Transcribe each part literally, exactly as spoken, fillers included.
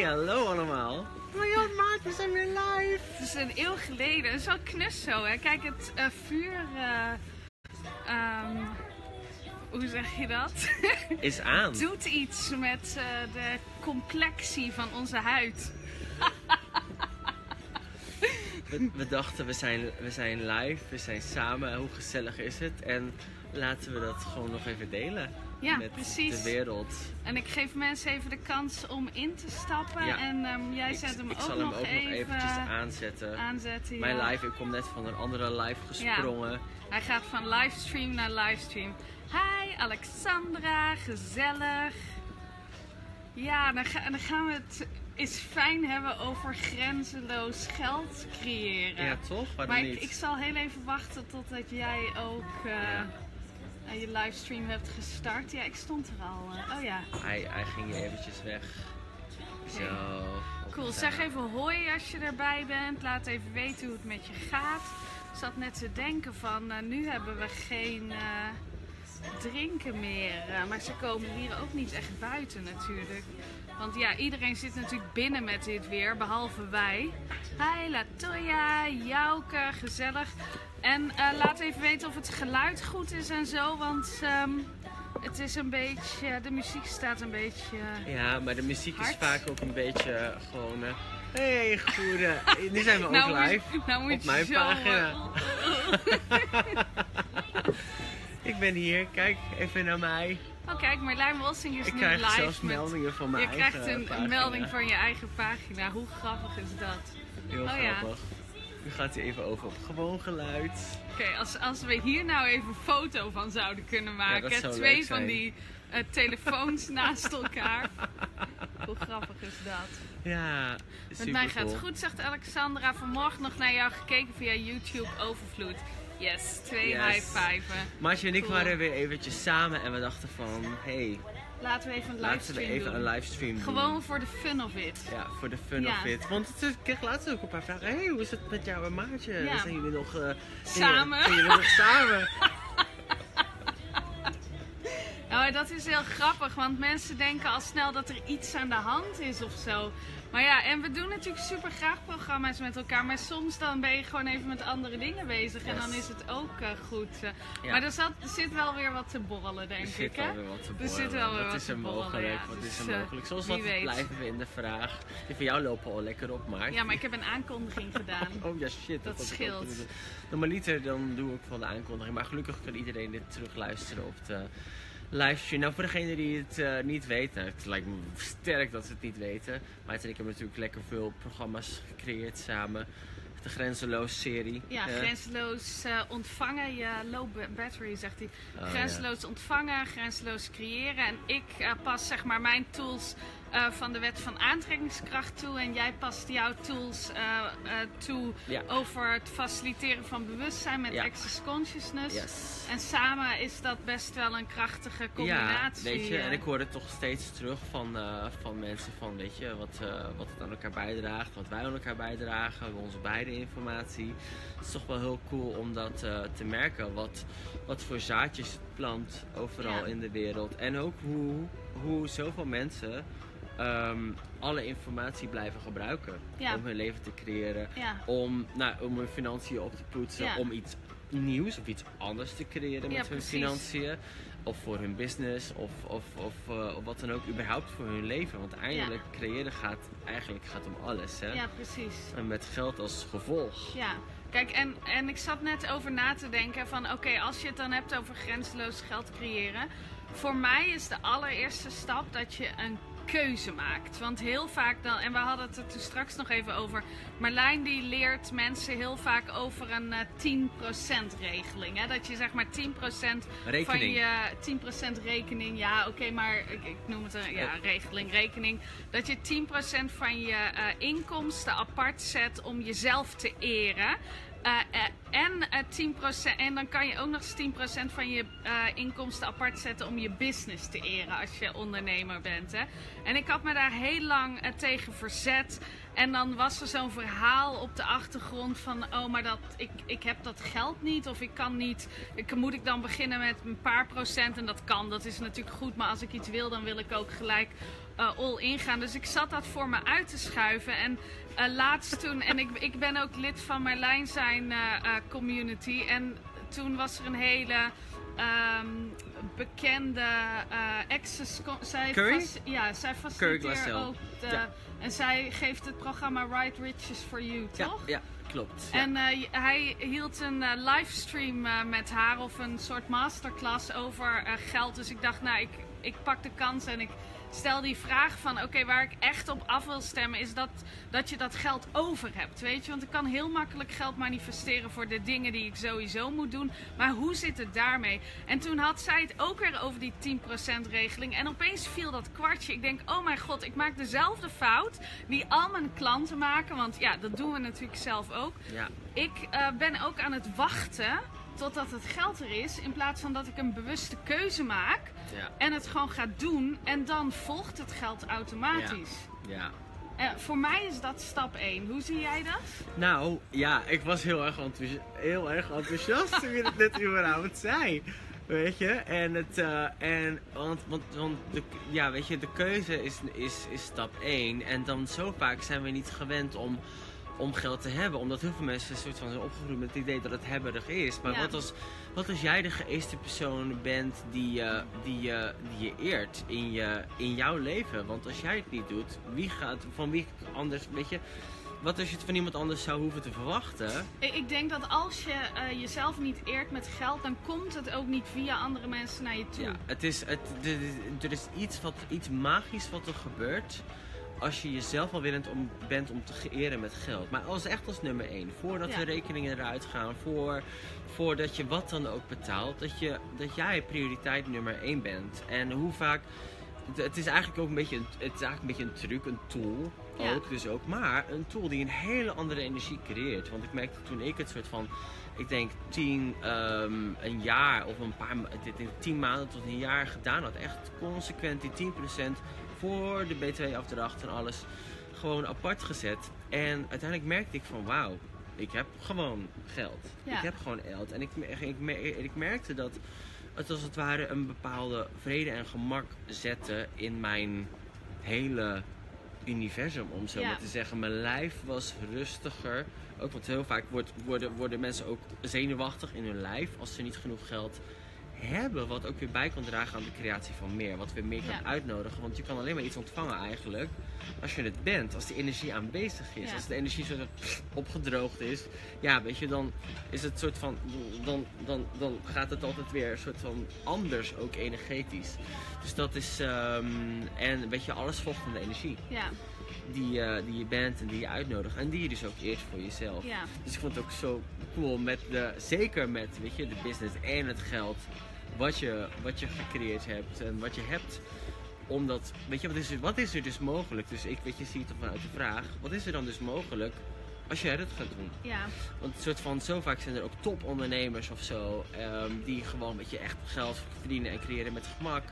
Hey, hallo allemaal. Oh my god, maat, we zijn weer live. Het is een eeuw geleden. Het is wel knus zo, hè. Kijk, het uh, vuur... Uh, um, hoe zeg je dat? Is aan. Doet iets met uh, de complexie van onze huid. We, we dachten, we zijn, we zijn live, we zijn samen. Hoe gezellig is het? En laten we dat gewoon nog even delen. Ja, met precies. de wereld. En ik geef mensen even de kans om in te stappen. Ja. En um, jij ik, zet hem ik ook zal nog hem ook even nog eventjes aanzetten. aanzetten. Mijn ja. live, ik kom net van een andere live gesprongen. Ja. Hij gaat van livestream naar livestream. Hi Alexandra, gezellig. Ja, dan, ga, dan gaan we het eens fijn hebben over grenzeloos geld creëren. Ja, toch? Waarom maar niet? ik, ik zal heel even wachten totdat jij ook uh, Ja. je livestream hebt gestart. Ja, ik stond er al. Uh, oh ja. Hij, hij ging eventjes weg. Okay. Zo. Cool, zeg even hoi als je erbij bent. Laat even weten hoe het met je gaat. Ik zat net te denken van, uh, nu hebben we geen uh, drinken meer. Uh, maar ze komen hier ook niet echt buiten natuurlijk. Want ja, iedereen zit natuurlijk binnen met dit weer, behalve wij. Hi Latoya, Jouke, gezellig. En uh, laat even weten of het geluid goed is en zo, want um, het is een beetje, de muziek staat een beetje Ja, maar de muziek hard. is vaak ook een beetje gewoon... Uh, hey, goede. Nu zijn we ook nou live moet, nou moet op mijn zo, pagina. Ik ben hier, kijk even naar mij. Oh kijk, Marlijn Wolsing is Ik nu krijg live. zelfs met, meldingen van mijn je eigen krijgt een, pagina. een melding van je eigen pagina. Hoe grappig is dat? Heel oh, grappig. Nu gaat hij even over op gewoon geluid. Oké, okay, als, als we hier nou even een foto van zouden kunnen maken. Ja, dat zou Twee leuk van zijn. die uh, telefoons naast elkaar. Hoe grappig is dat? Ja, super Met mij gaat cool. het goed, zegt Alexandra. Vanmorgen nog naar jou gekeken via YouTube Overvloed. Yes, twee Yes. high-fiven. Martje en ik Cool. waren weer eventjes samen en we dachten van, hey, Laten we even een laten livestream we even doen. een livestream doen. Gewoon voor de fun of it. Ja, voor de fun Ja. of it. Want het is, ik kreeg laatst ook een paar vragen. Hé, hey, hoe is het met jou en Maartje? Ja. Zijn jullie nog... Uh, Samen. Zijn jullie nog samen? Nou, dat is heel grappig, want mensen denken al snel dat er iets aan de hand is of zo. Maar ja, en we doen natuurlijk super graag programma's met elkaar, maar soms dan ben je gewoon even met andere dingen bezig en Yes. dan is het ook uh, goed. Uh, Ja. Maar er, zat, er zit wel weer wat te borrelen, denk Er ik, zit hè? wel weer wat te Er borrelen. zit wel weer wat wat is te er borrelen, mogelijk? ja. Wat Dus, is er uh, mogelijk? Zoals wie wat weet. blijven we in de vraag. Die van jou lopen al lekker op, maar... Ja, maar ik heb een aankondiging gedaan. Oh ja, shit. Dat had ik ook scheelt. moeten doen. Normaliter dan doe ik van de aankondiging. Maar gelukkig kan iedereen dit terugluisteren op de livestream. Nou, voor degenen die het uh, niet weten. Het lijkt me sterk dat ze het niet weten. Maar ik heb natuurlijk lekker veel programma's gecreëerd samen. De Grenzeloos serie. Ja, Uh, grenzeloos uh, ontvangen, je low battery, zegt hij. Oh, Grenzeloos ontvangen, grenzeloos creëren. En ik uh, pas zeg maar mijn tools uh, van de wet van aantrekkingskracht toe. En jij past jouw tools uh, uh, toe Ja. over het faciliteren van bewustzijn met Ja. Access Consciousness. Yes. En samen is dat best wel een krachtige combinatie. Ja, weet je, uh. en ik hoor het toch steeds terug van, uh, van mensen van, weet je, wat, uh, wat het aan elkaar bijdraagt, wat wij aan elkaar bijdragen, onze beide informatie. Het is toch wel heel cool om dat uh, te merken, wat, wat voor zaadjes het plant overal Ja. in de wereld. En ook hoe, hoe zoveel mensen um, alle informatie blijven gebruiken Ja. om hun leven te creëren, Ja. om, nou, om hun financiën op te poetsen, Ja. om iets nieuws of iets anders te creëren met Ja, hun precies. financiën. Of voor hun business, of, of, of, uh, of wat dan ook, überhaupt voor hun leven. Want eigenlijk creëren gaat, eigenlijk gaat om alles, hè? Ja, precies. En met geld als gevolg. Ja, kijk, en, en ik zat net over na te denken van oké, okay, als je het dan hebt over grenzeloos geld creëren. Voor mij is de allereerste stap dat je een keuze maakt. Want heel vaak dan, en we hadden het er toen straks nog even over. Marlijn die leert mensen heel vaak over een uh, tien procent regeling. Hè? Dat je zeg maar tien procent Rekening. van je tien procent rekening, ja oké, okay, maar ik, ik noem het een ja, regeling, rekening. Dat je tien procent van je uh, inkomsten apart zet om jezelf te eren. Uh, uh, en, uh, tien procent, en dan kan je ook nog eens tien procent van je uh, inkomsten apart zetten om je business te eren als je ondernemer bent. Hè? En ik had me daar heel lang uh, tegen verzet. En dan was er zo'n verhaal op de achtergrond van, oh, maar dat, ik, ik heb dat geld niet. Of ik kan niet, ik, moet ik dan beginnen met een paar procent? En dat kan, dat is natuurlijk goed. Maar als ik iets wil, dan wil ik ook gelijk uh, all in gaan. Dus ik zat dat voor me uit te schuiven. En uh, laatst toen, en ik, ik ben ook lid van Merlijn zijn uh, uh, community. En toen was er een hele... Um, bekende uh, access... Zij Curry? Ja, zij faciliteert ook de, ja. En zij geeft het programma Right Riches for You, toch? Ja, ja klopt. Ja. En uh, hij hield een uh, livestream uh, met haar of een soort masterclass over uh, geld. Dus ik dacht, nou, ik, ik pak de kans en ik stel die vraag van, oké, okay, waar ik echt op af wil stemmen is dat, dat je dat geld over hebt, weet je. Want ik kan heel makkelijk geld manifesteren voor de dingen die ik sowieso moet doen. Maar hoe zit het daarmee? En toen had zij het ook weer over die tien procent regeling. En opeens viel dat kwartje. Ik denk, oh mijn god, ik maak dezelfde fout die al mijn klanten maken. Want ja, dat doen we natuurlijk zelf ook. Ja. Ik uh, ben ook aan het wachten totdat het geld er is, in plaats van dat ik een bewuste keuze maak ja. en het gewoon ga doen en dan volgt het geld automatisch. Ja. ja. Uh, voor mij is dat stap één. Hoe zie jij dat? Nou, ja, ik was heel erg, enthousi heel erg enthousiast toen je het net überhaupt zei. Weet je, en het, uh, en, want, want, want de, ja, weet je, de keuze is, is, is stap één en dan zo vaak zijn we niet gewend om om geld te hebben, omdat heel veel mensen een soort van zijn opgegroeid met het idee dat het hebberig is. Maar ja. wat, als, wat als jij de geëeste persoon bent die, uh, die, uh, die je eert in, je, in jouw leven? Want als jij het niet doet, wie gaat, van wie anders, weet je, wat als je het van iemand anders zou hoeven te verwachten? Ik denk dat als je uh, jezelf niet eert met geld, dan komt het ook niet via andere mensen naar je toe. Ja, het is, het, er is iets, wat, iets magisch wat er gebeurt als je jezelf al willend om, bent om te geëren met geld. Maar als echt als nummer één. Voordat ja. de rekeningen eruit gaan. Voor, voordat je wat dan ook betaalt. Dat, je, dat jij prioriteit nummer één bent. En hoe vaak... Het is eigenlijk ook een beetje een, het is eigenlijk een, beetje een truc, een tool. Ja. Ook dus ook. Maar een tool die een hele andere energie creëert. Want ik merkte toen ik het soort van... Ik denk tien, um, een jaar of een paar... tien maanden tot een jaar gedaan had. Echt consequent die tien procent... voor de B twee-afdracht en alles gewoon apart gezet. En uiteindelijk merkte ik van wauw, ik heb gewoon geld. Ja. Ik heb gewoon geld. En ik, ik, ik, ik merkte dat het als het ware een bepaalde vrede en gemak zette in mijn hele universum, om zo ja. maar te zeggen. Mijn lijf was rustiger. Ook want heel vaak wordt, worden, worden mensen ook zenuwachtig in hun lijf als ze niet genoeg geld hebben, wat ook weer bij kan dragen aan de creatie van meer. Wat weer meer kan ja. uitnodigen. Want je kan alleen maar iets ontvangen eigenlijk als je het bent. Als die energie aanwezig is. Ja. Als de energie zo opgedroogd is. Ja, weet je, dan is het soort van... Dan, dan, dan gaat het altijd weer een soort van anders ook energetisch. Dus dat is... Um, en weet je, alles volgt van de energie. Ja. Die, uh, die je bent en die je uitnodigt. En die je dus ook eerst voor jezelf. Ja. Dus ik vond het ook zo cool met de... Zeker met, weet je, de business en het geld. Wat je, wat je gecreëerd hebt en wat je hebt. Omdat, weet je, wat is er, wat is er dus mogelijk? Dus ik, weet je, zie het vanuit de vraag. Wat is er dan dus mogelijk als jij dat gaat doen? Ja. Want een soort van, zo vaak zijn er ook topondernemers of zo. Um, die gewoon, weet je, echt geld verdienen en creëren met gemak.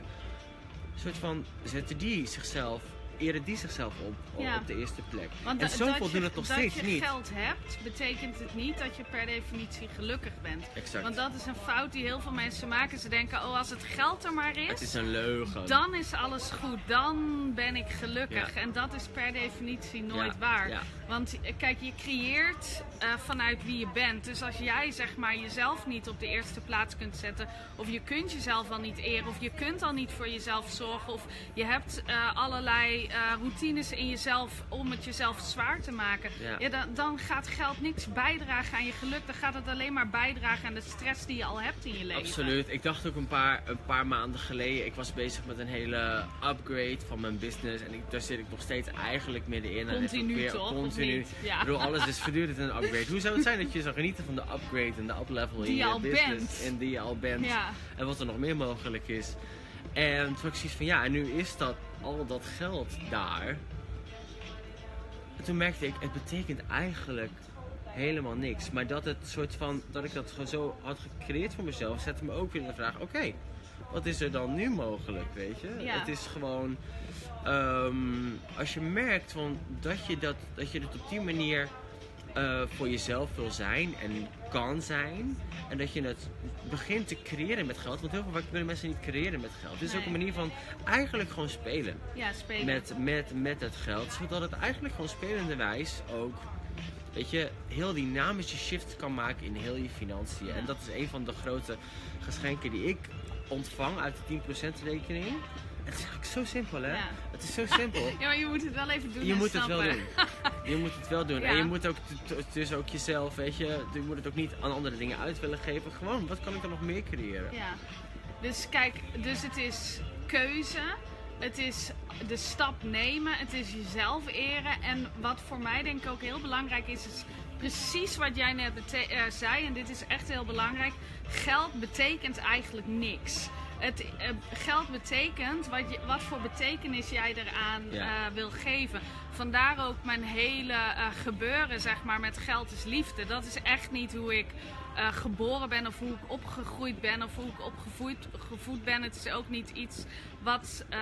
Een soort van, zetten die zichzelf... eren die zichzelf op, op, ja. op de eerste plek. Want en zoveel doen het nog steeds niet. Dat je geld hebt, betekent het niet dat je per definitie gelukkig bent. Exact. Want dat is een fout die heel veel mensen maken. Ze denken, oh, als het geld er maar is... Het is een leugen. Dan is alles goed. Dan ben ik gelukkig. Ja. En dat is per definitie nooit ja. waar. Ja. Want kijk, je creëert uh, vanuit wie je bent. Dus als jij, zeg maar, jezelf niet op de eerste plaats kunt zetten... of je kunt jezelf al niet eren... of je kunt al niet voor jezelf zorgen... of je hebt uh, allerlei... Uh, routines in jezelf om het jezelf zwaar te maken. Ja. Ja, dan, dan gaat geld niks bijdragen aan je geluk. Dan gaat het alleen maar bijdragen aan de stress die je al hebt in je leven. Absoluut. Ik dacht ook een paar, een paar maanden geleden. Ik was bezig met een hele upgrade van mijn business. En ik, daar zit ik nog steeds eigenlijk middenin. Continu weer, toch? Continu. Ja. Ik bedoel, alles is voortdurend een upgrade. Hoe zou het zijn dat je zou genieten van de upgrade en de uplevel in je business? En die je al bent. Ja. En wat er nog meer mogelijk is. En toen had ik zoiets van ja, en nu is dat al dat geld daar. En toen merkte ik, het betekent eigenlijk helemaal niks. Maar dat het soort van, dat ik dat gewoon zo had gecreëerd voor mezelf, zette me ook weer in de vraag, oké, okay, wat is er dan nu mogelijk, weet je? Ja. Het is gewoon, um, als je merkt van dat, je dat, dat je het op die manier uh, voor jezelf wil zijn en kan zijn. En dat je het begint te creëren met geld. Want heel veel vaak willen mensen niet creëren met geld. Het is Nee. ook een manier van eigenlijk gewoon spelen. Ja, spelen. Met, met, met het geld. Zodat het eigenlijk gewoon spelenderwijs ook, weet je, heel dynamische shift kan maken in heel je financiën. Ja. En dat is een van de grote geschenken die ik ontvang uit de tien procent rekening. Het is eigenlijk zo simpel, hè? Ja. Het is zo simpel. Ja, maar je moet het wel even doen Je en moet het wel snappen. doen. Je moet het wel doen. Ja. En je moet ook t- t- dus ook jezelf, weet je, je moet het ook niet aan andere dingen uit willen geven. Gewoon, wat kan ik dan nog meer creëren? Ja. Dus kijk, dus het is keuze. Het is de stap nemen. Het is jezelf eren. En wat voor mij denk ik ook heel belangrijk is, is precies wat jij net bete- uh, zei. En dit is echt heel belangrijk. Geld betekent eigenlijk niks. Het uh, geld betekent wat, je, wat voor betekenis jij eraan Ja. uh, wil geven. Vandaar ook mijn hele uh, gebeuren, zeg maar, met geld is liefde. Dat is echt niet hoe ik uh, geboren ben of hoe ik opgegroeid ben of hoe ik opgevoed gevoed ben. Het is ook niet iets wat, uh,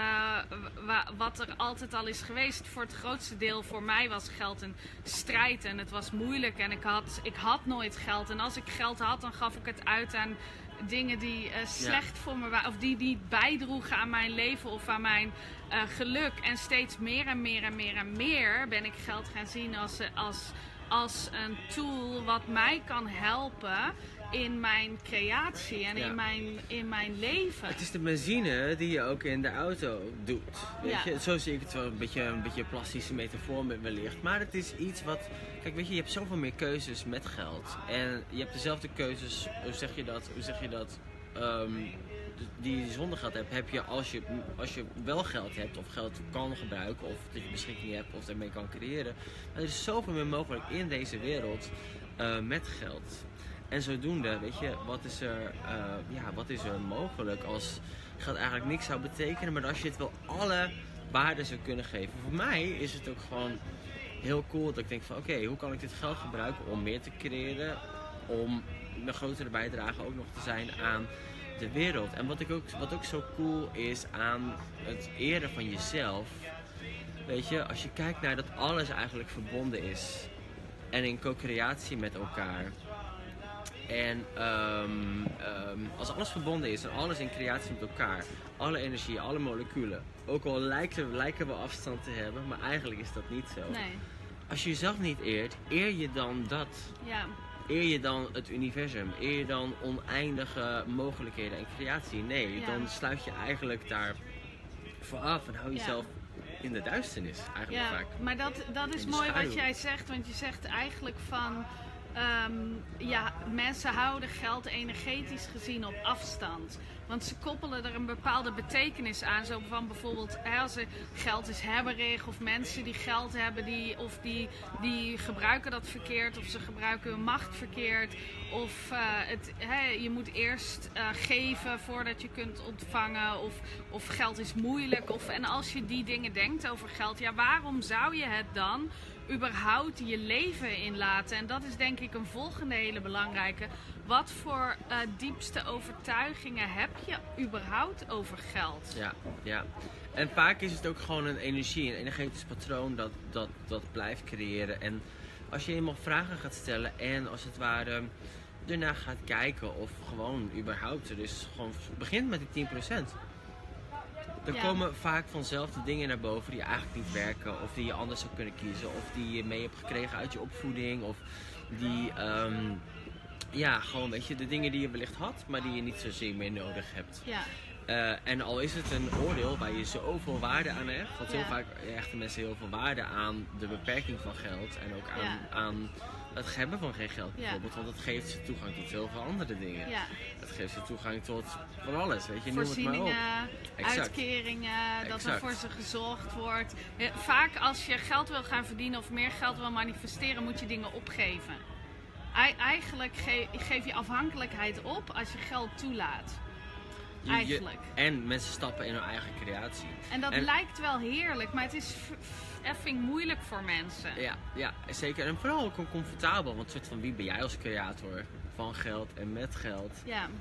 wa, wat er altijd al is geweest. Voor het grootste deel voor mij was geld een strijd en het was moeilijk en ik had, ik had nooit geld. En als ik geld had, dan gaf ik het uit aan dingen die uh, slecht ja. voor me waren, of die niet bijdroegen aan mijn leven of aan mijn uh, geluk. En steeds meer en meer en meer en meer ben ik geld gaan zien als, als, als een tool wat mij kan helpen in mijn creatie en ja. in, mijn, in mijn leven. Het is de benzine die je ook in de auto doet. Weet Ja. je? Zo zie ik het wel, een beetje een beetje een plastische metafoor wellicht. Maar het is iets wat, kijk, weet je, je hebt zoveel meer keuzes met geld. En je hebt dezelfde keuzes, hoe zeg je dat, hoe zeg je dat, um, die je zonder geld hebt, heb je als, je als je wel geld hebt of geld kan gebruiken of dat je beschikking hebt of ermee kan creëren. Maar er is zoveel meer mogelijk in deze wereld uh, met geld. En zodoende, weet je, wat is er, uh, ja, wat is er mogelijk als geld eigenlijk niks zou betekenen, maar als je het wel alle waarde zou kunnen geven. Voor mij is het ook gewoon heel cool dat ik denk van oké, okay, hoe kan ik dit geld gebruiken om meer te creëren, om een grotere bijdrage ook nog te zijn aan de wereld. En wat, ik ook, wat ook zo cool is aan het eren van jezelf, weet je, als je kijkt naar dat alles eigenlijk verbonden is en in co-creatie met elkaar. En um, um, als alles verbonden is en alles in creatie met elkaar, alle energie, alle moleculen, ook al lijken, lijken we afstand te hebben, maar eigenlijk is dat niet zo. Nee. Als je jezelf niet eert, eer je dan dat? Ja. Eer je dan het universum? Eer je dan oneindige mogelijkheden en creatie? Nee, Ja. dan sluit je eigenlijk daar vooraf en hou jezelf ja. in de duisternis eigenlijk Ja, vaak. maar dat, dat is In de mooi schaduw. wat jij zegt, want je zegt eigenlijk van Um, ja, mensen houden geld energetisch gezien op afstand. Want ze koppelen er een bepaalde betekenis aan. Zo van bijvoorbeeld, hè, als er geld is hebberig of mensen die geld hebben, die, of die, die gebruiken dat verkeerd of ze gebruiken hun macht verkeerd. Of uh, het, hè, je moet eerst uh, geven voordat je kunt ontvangen. Of, of geld is moeilijk. Of, en als je die dingen denkt over geld, ja, waarom zou je het dan überhaupt je leven inlaten? En dat is denk ik een volgende hele belangrijke. Wat voor uh, diepste overtuigingen heb je überhaupt over geld? Ja, ja. En vaak is het ook gewoon een energie, een energetisch patroon dat, dat, dat blijft creëren. En als je eenmaal vragen gaat stellen en als het ware ernaar gaat kijken of gewoon überhaupt, dus gewoon begint met die tien procent. Er Ja. komen vaak vanzelf de dingen naar boven die eigenlijk niet werken. Of die je anders zou kunnen kiezen. Of die je mee hebt gekregen uit je opvoeding. Of die, um, ja, gewoon weet je, de dingen die je wellicht had, maar die je niet zozeer meer nodig hebt. Ja. Uh, en al is het een oordeel waar je zoveel waarde aan hecht. Want heel Ja. vaak hechten mensen heel veel waarde aan de beperking van geld. En ook aan, Ja. aan het hebben van geen geld Ja. bijvoorbeeld. Want het geeft ze toegang tot heel veel andere dingen. Ja. Het geeft ze toegang tot van alles, weet je, noem het maar op. Voorzieningen, Exact. uitkeringen, dat er Exact. voor ze gezorgd wordt. Ja, vaak als je geld wil gaan verdienen of meer geld wil manifesteren, moet je dingen opgeven. Ei- eigenlijk ge- geef je afhankelijkheid op als je geld toelaat. Je- je- Eigenlijk. en mensen stappen in hun eigen creatie. En dat En- lijkt wel heerlijk, maar het is f- f- effing moeilijk voor mensen. Ja, ja, zeker. En vooral ook comfortabel. Want soort van, wie ben jij als creator van geld en met geld? Ja.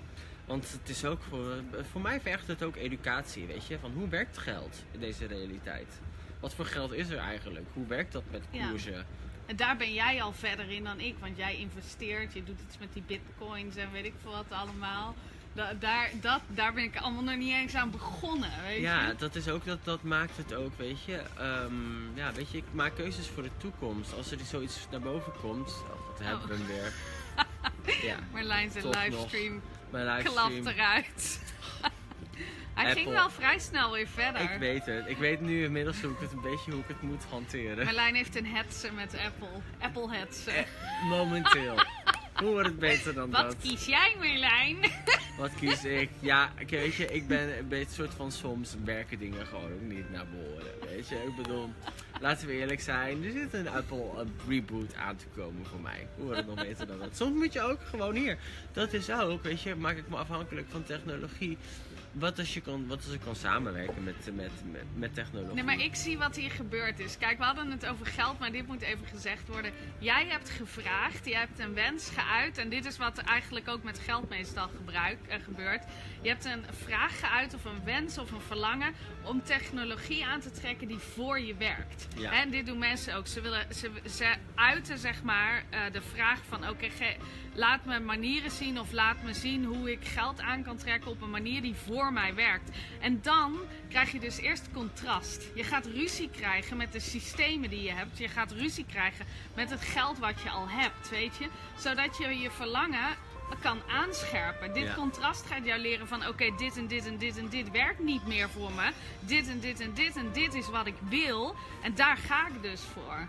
Want het is ook voor, voor mij vergt het ook educatie, weet je. Van hoe werkt geld in deze realiteit? Wat voor geld is er eigenlijk? Hoe werkt dat met Ja. koersen? En daar ben jij al verder in dan ik, want jij investeert, je doet iets met die bitcoins en weet ik veel wat allemaal. Da- daar, dat, daar ben ik allemaal nog niet eens aan begonnen, weet Ja, je. dat is ook, dat, dat maakt het ook, weet je. Ehm, ja, weet je, ik maak keuzes voor de toekomst. Als er zoiets naar boven komt, oh, wat hebben we hem weer. Ja, Marlijn zijn toch nog. livestream mijn klapt livestream. eruit. Hij ging Apple. wel vrij snel weer verder. Ik weet het. Ik weet nu inmiddels hoe ik het een beetje hoe ik het moet hanteren. Marlijn heeft een hetze met Apple. Apple hetze. Eh, Momenteel. Hoe wordt het beter dan Wat dat? kies jij, Marlijn? Wat kies ik? Ja, ik- weet je, ik ben een beetje soort van soms werken dingen gewoon ook niet naar behoren. Weet je, ik bedoel, laten we eerlijk zijn, er zit een Apple een reboot aan te komen voor mij. Hoe wordt het nog beter dan dat? Soms moet je ook gewoon hier. Dat is ook, weet je, maak ik me afhankelijk van technologie. Wat als je kan, wat als ik kan samenwerken met, met, met, met technologie? Nee, maar ik zie wat hier gebeurd is. Kijk, we hadden het over geld, maar dit moet even gezegd worden. Jij hebt gevraagd, jij hebt een wens geuit. En dit is wat er eigenlijk ook met geld meestal gebruik, eh, gebeurt. Je hebt een vraag geuit of een wens of een verlangen om technologie aan te trekken die voor je werkt. Ja. En dit doen mensen ook. Ze, willen, ze, ze uiten zeg maar eh, de vraag van oké, ge- laat me manieren zien of laat me zien hoe ik geld aan kan trekken op een manier die voor mij werkt. En dan krijg je dus eerst contrast. Je gaat ruzie krijgen met de systemen die je hebt. Je gaat ruzie krijgen met het geld wat je al hebt, weet je. Zodat je je verlangen kan aanscherpen. Dit Ja. contrast gaat jou leren van oké, dit en dit en dit en dit werkt niet meer voor me. Dit en dit en dit en dit is wat ik wil. En daar ga ik dus voor.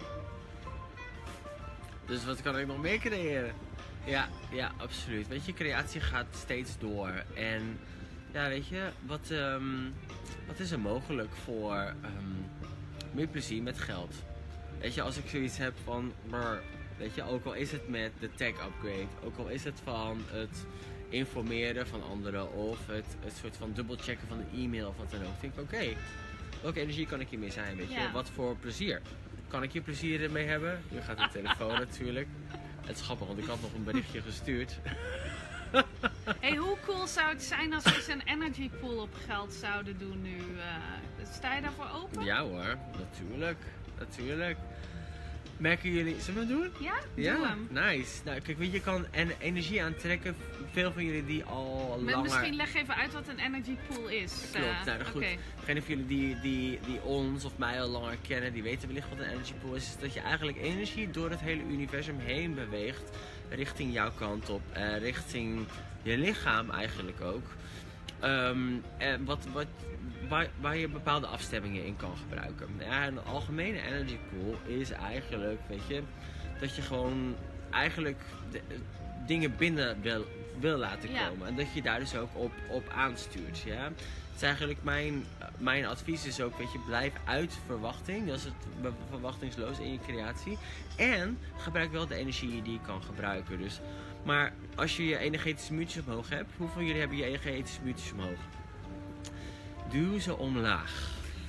Dus wat kan ik nog meer creëren? Ja, ja, absoluut. Weet je, creatie gaat steeds door. En ja, weet je, wat, ehm, wat is er mogelijk voor ehm, meer plezier met geld? Weet je, als ik zoiets heb van, maar, weet je, ook al is het met de tech upgrade, ook al is het van het informeren van anderen of het, het soort van dubbelchecken van een e-mail of wat dan ook. Denk ik, oké, welke energie kan ik hiermee zijn, weet je? Ja. Wat voor plezier? Kan ik hier plezier mee hebben? Nu gaat de telefoon natuurlijk. Het is grappig, want ik had nog een berichtje gestuurd. Hey, hoe cool zou het zijn als we eens een energy pool op geld zouden doen nu? eh sta je daarvoor open? Ja hoor, natuurlijk. Natuurlijk. Merken jullie... Zullen we het doen? Ja? Doe Ja, hem. nice. Nou, kijk, weet je, je kan en energie aantrekken. Veel van jullie die al Maar langer... misschien leg even uit wat een energy pool is. Klopt, Eh, nou goed. oké. Degene van jullie die, die, die ons of mij al langer kennen, die weten wellicht wat een energy pool is. Is dat je eigenlijk energie door het hele universum heen beweegt. Richting jouw kant op. eh, richting je lichaam eigenlijk ook. Ehm, en wat, wat, waar, waar je bepaalde afstemmingen in kan gebruiken. Ja, een algemene energy pool is eigenlijk, weet je, dat je gewoon eigenlijk de, dingen binnen wil, wil laten Ja. komen. En dat je daar dus ook op, op aanstuurt. Ja? Het is eigenlijk mijn, mijn advies is ook, weet je, blijf uit verwachting. Dat is het be- verwachtingsloos in je creatie. En gebruik wel de energie die je kan gebruiken. Dus, maar als je je energetische muurtjes omhoog hebt, hoeveel van jullie hebben je energetische muurtjes omhoog? Duw ze omlaag.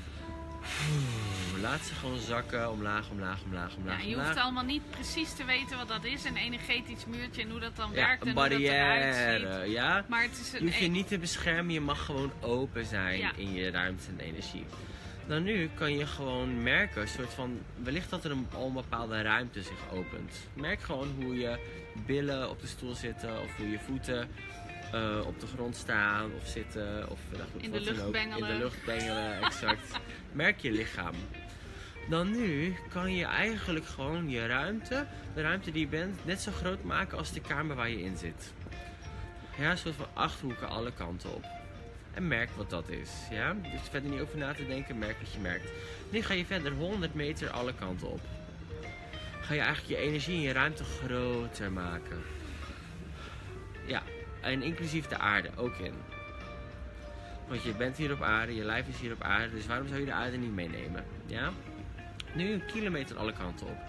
Laat ze gewoon zakken, omlaag, omlaag, omlaag, omlaag, Ja, je omlaag. hoeft allemaal niet precies te weten wat dat is, een energetisch muurtje en hoe dat dan Ja, werkt een en hoe dat eruit barrière, ziet. ja. Maar het is Je een hoeft je niet te beschermen, je mag gewoon open zijn Ja. in je ruimte en energie. Dan nu kan je gewoon merken, soort van, wellicht dat er een, al een bepaalde ruimte zich opent. Merk gewoon hoe je billen op de stoel zitten of hoe je voeten eh, op de grond staan of zitten of nou goed, In de wat dan lucht ook. bengelen. In de lucht bengelen, exact. Merk je lichaam. Dan nu kan je eigenlijk gewoon je ruimte, de ruimte die je bent, net zo groot maken als de kamer waar je in zit. Ja, een soort van acht hoeken alle kanten op. En merk wat dat is. Ja? Dus verder niet over na te denken, merk wat je merkt. Nu ga je verder honderd meter alle kanten op. Ga je eigenlijk je energie en je ruimte groter maken. Ja, en inclusief de aarde ook in. Want je bent hier op aarde, je lijf is hier op aarde, dus waarom zou je de aarde niet meenemen? Ja? Nu een kilometer alle kanten op.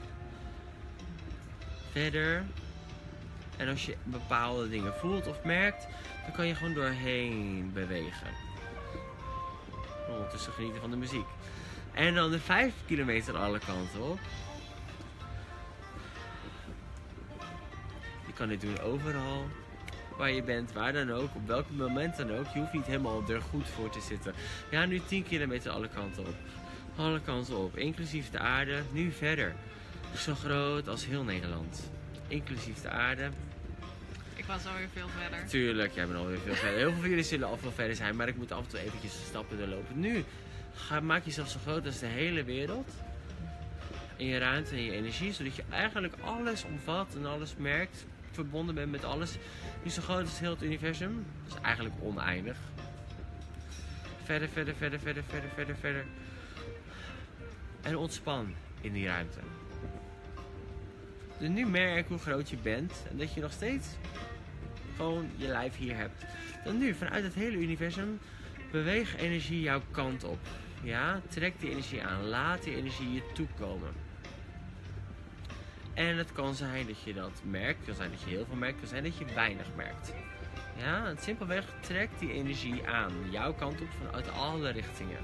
Verder. En als je bepaalde dingen voelt of merkt, dan kan je gewoon doorheen bewegen. Ondertussen genieten van de muziek. En dan de vijf kilometer alle kanten op. Je kan dit doen overal. waar je bent, waar dan ook, op welk moment dan ook. Je hoeft niet helemaal er goed voor te zitten. Ja, nu tien kilometer alle kanten op. Alle kanten op, inclusief de aarde. Nu verder. Zo groot als heel Nederland. Inclusief de aarde. Ik was alweer veel verder. Tuurlijk, jij bent alweer veel verder. Heel veel van jullie zullen al veel verder zijn, maar ik moet af en toe eventjes stappen doorlopen. Nu, ga, maak jezelf zo groot als de hele wereld. In je ruimte en je energie, zodat je eigenlijk alles omvat en alles merkt. Verbonden bent met alles. Nu zo groot als heel het universum. Dat is eigenlijk oneindig. Verder, verder, verder, verder, verder, verder, verder. En ontspan in die ruimte. Dus nu merk hoe groot je bent en dat je nog steeds gewoon je lijf hier hebt. Dan nu, vanuit het hele universum, beweeg energie jouw kant op. Ja, trek die energie aan. Laat die energie je toekomen. En het kan zijn dat je dat merkt. Het kan zijn dat je heel veel merkt. Het kan zijn dat je weinig merkt. Ja, en simpelweg trek die energie aan. Jouw kant op vanuit alle richtingen.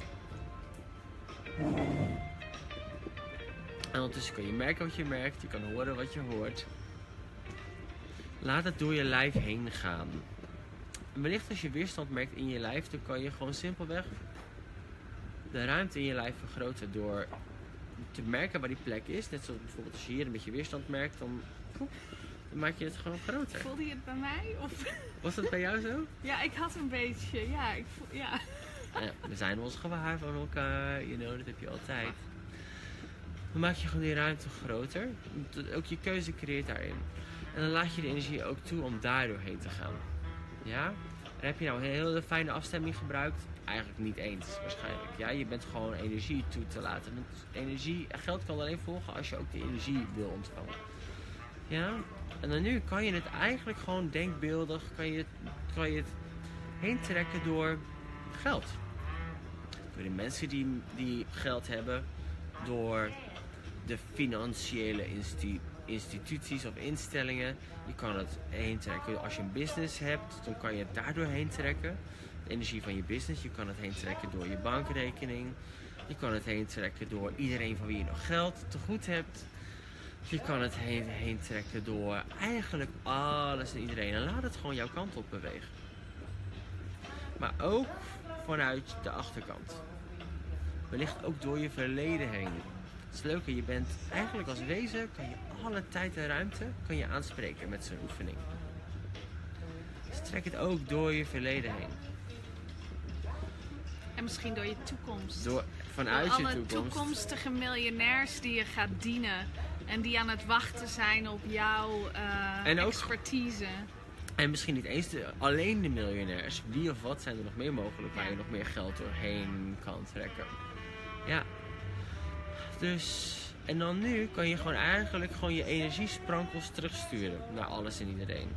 En ondertussen kan je merken wat je merkt. Je kan horen wat je hoort. Laat het door je lijf heen gaan. En wellicht als je weerstand merkt in je lijf, dan kan je gewoon simpelweg de ruimte in je lijf vergroten door te merken waar die plek is. Net zoals bijvoorbeeld als je hier een beetje weerstand merkt, dan, dan maak je het gewoon groter. Voelde je het bij mij? Of? Was dat bij jou zo? Ja, ik had een beetje. Ja, ik voel, ja. Ja, we zijn ons gewaar van elkaar, you know, dat heb je altijd. Dan maak je gewoon die ruimte groter. Ook je keuze creëert daarin. En dan laat je de energie ook toe om daar doorheen te gaan. Ja? En heb je nou een hele fijne afstemming gebruikt? Eigenlijk niet eens, waarschijnlijk. Ja, je bent gewoon energie toe te laten. Energie, geld kan alleen volgen als je ook die energie wil ontvangen. Ja? En dan nu kan je het eigenlijk gewoon denkbeeldig, kan je, kan je het heen trekken door geld. Door de mensen die, die geld hebben, door de financiële instituties. instituties of instellingen. Je kan het heen trekken. Als je een business hebt, dan kan je het daardoor heen trekken. De energie van je business. Je kan het heen trekken door je bankrekening. Je kan het heen trekken door iedereen van wie je nog geld te goed hebt. Je kan het heen, heen trekken door eigenlijk alles en iedereen. En laat het gewoon jouw kant op bewegen. Maar ook vanuit de achterkant. Wellicht ook door je verleden heen. Het is leuk, je bent eigenlijk als wezen, kan je alle tijd en ruimte kan je aanspreken met zo'n oefening. Dus trek het ook door je verleden heen. En misschien door je toekomst. Door, vanuit door je alle toekomst. toekomstige miljonairs die je gaat dienen. En die aan het wachten zijn op jouw uh, En ook- expertise. En misschien niet eens de, alleen de miljonairs. Wie of wat zijn er nog meer mogelijk waar Ja. je nog meer geld doorheen kan trekken. Ja. Dus, en dan nu kan je gewoon eigenlijk gewoon je energiesprankels terugsturen naar alles en iedereen.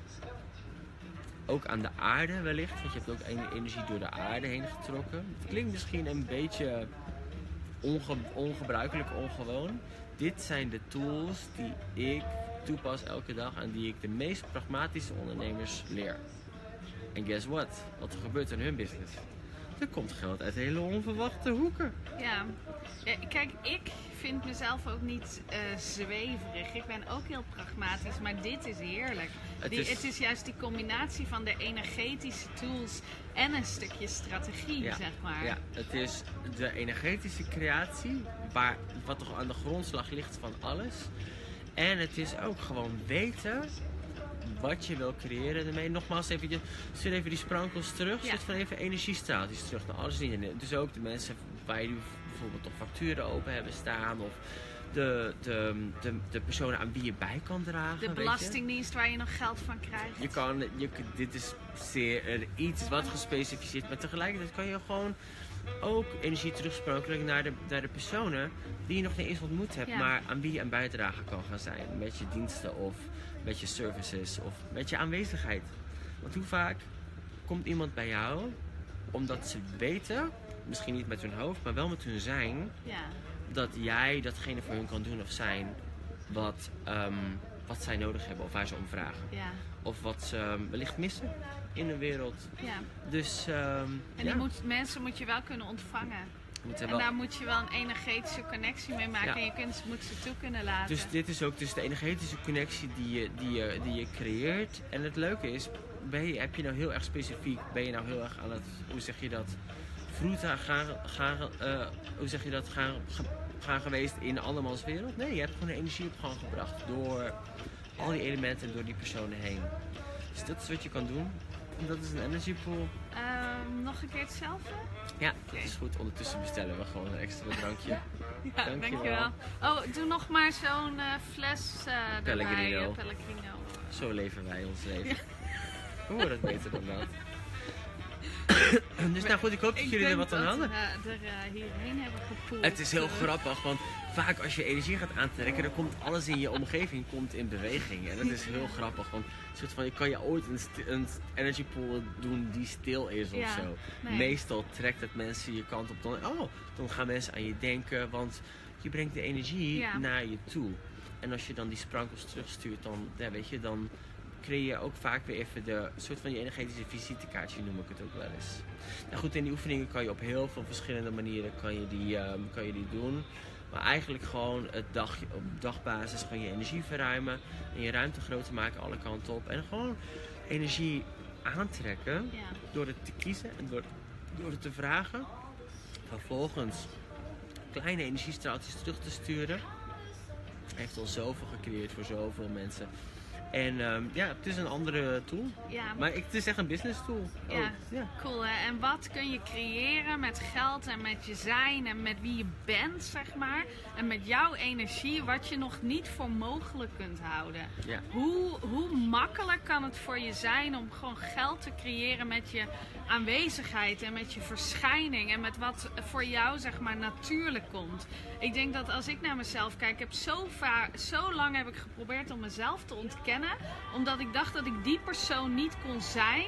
Ook aan de aarde wellicht, want je hebt ook en- energie door de aarde heen getrokken. Het klinkt misschien een beetje onge ongebruikelijk, ongewoon. Dit zijn de tools die ik toepas elke dag en die ik de meest pragmatische ondernemers leer. En guess what? Wat er gebeurt in hun business? Er komt geld uit hele onverwachte hoeken. Ja. Ja, kijk, ik vind mezelf ook niet eh, zweverig. Ik ben ook heel pragmatisch, maar dit is heerlijk. Het Die, is- het is juist die combinatie van de energetische tools en een stukje strategie, Ja, zeg maar. ja, het is de energetische creatie, waar, wat toch aan de grondslag ligt van alles. En het is ook gewoon weten wat je wil creëren ermee. Nogmaals, even, stuur even die sprankels terug. Ja. Zet van even energiestraaltjes terug naar alles niet. Dus ook de mensen waar je bijvoorbeeld toch facturen open hebben staan. Of de, de, de, de personen aan wie je bij kan dragen. De weet je. belastingdienst waar je nog geld van krijgt. Je kan, je, dit is zeer eh, iets wat gespecificeerd, maar tegelijkertijd kan je gewoon ook energie terugspronkelen naar de, naar de personen die je nog niet eens ontmoet hebt, Ja. maar aan wie je een bijdrage kan gaan zijn. Met je diensten of met je services of met je aanwezigheid. Want hoe vaak komt iemand bij jou omdat ze weten, misschien niet met hun hoofd, maar wel met hun zijn, Ja. dat jij datgene voor hun kan doen of zijn wat, ehm, wat zij nodig hebben of waar ze om vragen. Ja. Of wat ze ehm, wellicht missen in de wereld. Ja. Dus ehm, En ja. die moet, mensen moet je wel kunnen ontvangen. Moet En wel... daar moet je wel een energetische connectie mee maken Ja. en je kunt, moet ze toe kunnen laten. Dus dit is ook dus de energetische connectie die je, die je, die je creëert. En het leuke is, ben je, heb je nou heel erg specifiek, ben je nou heel erg aan het, hoe zeg je dat, vroeger gaan, gaan, uh, hoe zeg je dat, gaan, gaan geweest in andermans wereld? Nee, je hebt gewoon de energie op gang gebracht door al die elementen en door die personen heen. Dus dat is wat je kan doen. En dat is een energy pool. Um, nog een keer hetzelfde? Ja, dat is goed. Ondertussen bestellen we gewoon een extra drankje. Ja, dankjewel. dankjewel. Oh, doe nog maar zo'n uh, fles uh, Pellegrino. erbij. Uh, Pellegrino. Zo leven wij ons leven. Ja. We horen het beter dan dat. Dus nou goed, ik hoop dat ik jullie er wat aan hadden. Ik denk dat we er uh, hierheen hebben gepoeld. Het is heel grappig, want vaak als je energie gaat aantrekken, dan komt alles in je omgeving komt in beweging. En dat is heel grappig, want soort van, je kan je ooit een, een energy pool doen die stil is of ja, zo. Nee. Meestal trekt het mensen je kant op. Dan, oh, dan gaan mensen aan je denken, want je brengt de energie ja. naar je toe. En als je dan die sprankels terugstuurt, dan, ja, weet je, dan creëer je ook vaak weer even de soort van je energetische visitekaartje, noem ik het ook wel eens. Nou goed, in die oefeningen kan je op heel veel verschillende manieren kan je die, um, kan je die doen. Maar eigenlijk gewoon het dag, op dagbasis gewoon je energie verruimen en je ruimte groter maken alle kanten op. En gewoon energie aantrekken ja. door het te kiezen en door, door het te vragen. Vervolgens kleine energiestraaltjes terug te sturen. Heeft al zoveel gecreëerd voor zoveel mensen. En um, ja, het is een andere tool. Ja. Maar ik, het is echt een business tool. Ja, oh, ja. Cool hè. En wat kun je creëren met geld en met je zijn en met wie je bent, zeg maar. En met jouw energie, wat je nog niet voor mogelijk kunt houden. Ja. Hoe, hoe makkelijk kan het voor je zijn om gewoon geld te creëren met je aanwezigheid en met je verschijning en met wat voor jou, zeg maar, natuurlijk komt. Ik denk dat als ik naar mezelf kijk, ik heb zo, vaak, zo lang heb ik geprobeerd om mezelf te ontkennen. Omdat ik dacht dat ik die persoon niet kon zijn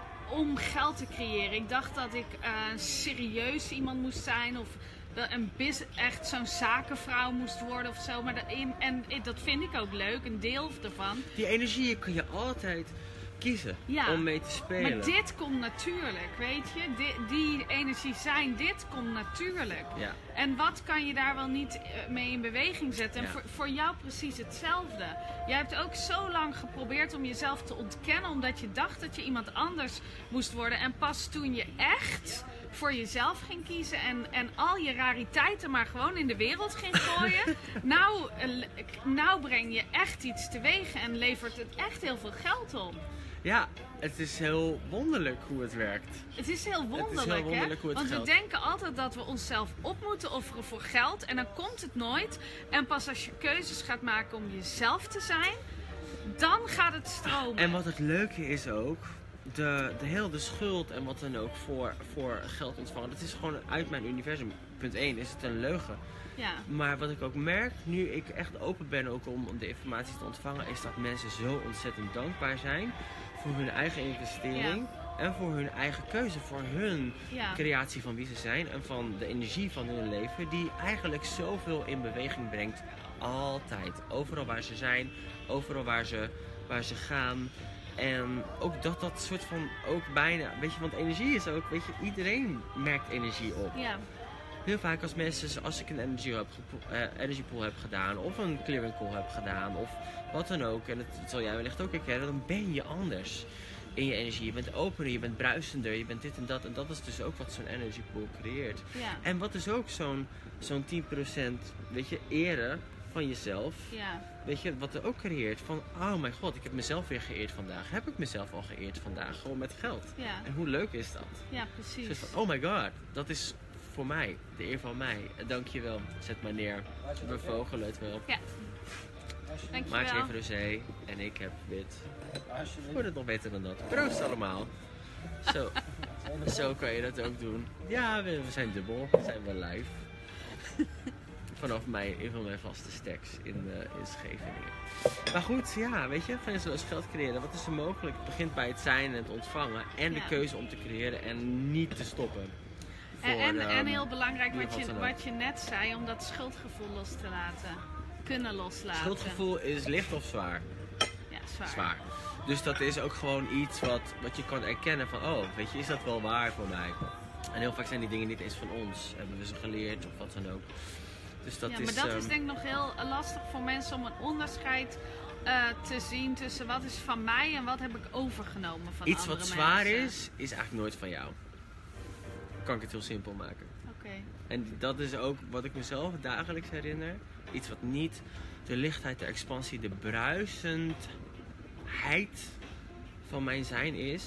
om geld te creëren. Ik dacht dat ik uh, serieus iemand moest zijn of een biz, echt zo'n zakenvrouw moest worden of zo. Maar dat, en dat vind ik ook leuk, een deel ervan. Die energie kun je altijd kiezen ja, om mee te spelen. Maar dit komt natuurlijk, weet je. Die, die energie zijn, dit komt natuurlijk. Ja. En wat kan je daar wel niet mee in beweging zetten? En ja. voor, voor jou precies hetzelfde. Jij hebt ook zo lang geprobeerd om jezelf te ontkennen, omdat je dacht dat je iemand anders moest worden. En pas toen je echt voor jezelf ging kiezen en, en al je rariteiten maar gewoon in de wereld ging gooien. nou, nou breng je echt iets teweeg en levert het echt heel veel geld op. Ja, het is heel wonderlijk hoe het werkt. Het is heel wonderlijk, het is heel wonderlijk hè? Hoe het Want geldt. we denken altijd dat we onszelf op moeten offeren voor geld en dan komt het nooit. En pas als je keuzes gaat maken om jezelf te zijn, dan gaat het stromen. En wat het leuke is ook, de, de hele de schuld en wat dan ook voor, voor geld ontvangen, dat is gewoon uit mijn universum. Punt één is het een leugen. Ja. Maar wat ik ook merk, nu ik echt open ben ook om, om de informatie te ontvangen, is dat mensen zo ontzettend dankbaar zijn voor hun eigen investering. Ja. En voor hun eigen keuze, voor hun ja. creatie van wie ze zijn en van de energie van hun leven, die eigenlijk zoveel in beweging brengt. Altijd. Overal waar ze zijn, overal waar ze, waar ze gaan. En ook dat dat soort van ook bijna, weet je, want energie is ook, weet je, iedereen merkt energie op. Ja. Heel vaak als mensen, als ik een energy, heb, uh, energy pool heb gedaan of een clearing call heb gedaan of wat dan ook, en dat zal jij wellicht ook herkennen, dan ben je anders in je energie. Je bent opener, je bent bruisender, je bent dit en dat. En dat is dus ook wat zo'n energy pool creëert. Ja. En wat is ook zo'n zo'n tien procent, weet je, eren van jezelf. Ja. Weet je, wat er ook creëert van, oh mijn god, ik heb mezelf weer geëerd vandaag. Heb ik mezelf al geëerd vandaag, gewoon met geld. Ja. En hoe leuk is dat? Ja, precies. Dus van, oh my god, dat is voor mij, de eer van mij. Dankjewel, zet maar neer. We vogelen het wel. Ja. Dankjewel. Maarten heeft rosé en ik heb wit. Wordt het nog beter dan dat. Proost allemaal. Zo. Zo kan je dat ook doen. Ja, we, we zijn dubbel. We zijn wel live. Vanaf mijn, een van mijn vaste stacks in, uh, in Scheveningen. Maar goed, ja, weet je, van zoals geld creëren. Wat is er mogelijk? Het begint bij het zijn en het ontvangen. En de ja. keuze om te creëren en niet te stoppen. Voor, en, en, um, en heel belangrijk wat je, wat je net zei, om dat schuldgevoel los te laten. Kunnen loslaten. Schuldgevoel is licht of zwaar? Ja, zwaar. Zwaar. Dus dat is ook gewoon iets wat, wat je kan erkennen van, oh, weet je, is dat wel waar voor mij? En heel vaak zijn die dingen niet eens van ons. Hebben we ze geleerd of wat dan ook. Dus dat ja, is, maar dat um, is denk ik nog heel lastig voor mensen om een onderscheid uh, te zien tussen wat is van mij en wat heb ik overgenomen van iets andere wat zwaar mensen. is, is eigenlijk nooit van jou. Kan ik het heel simpel maken. Oké. Okay. En dat is ook wat ik mezelf dagelijks herinner. Iets wat niet de lichtheid, de expansie, de bruisendheid van mijn zijn is,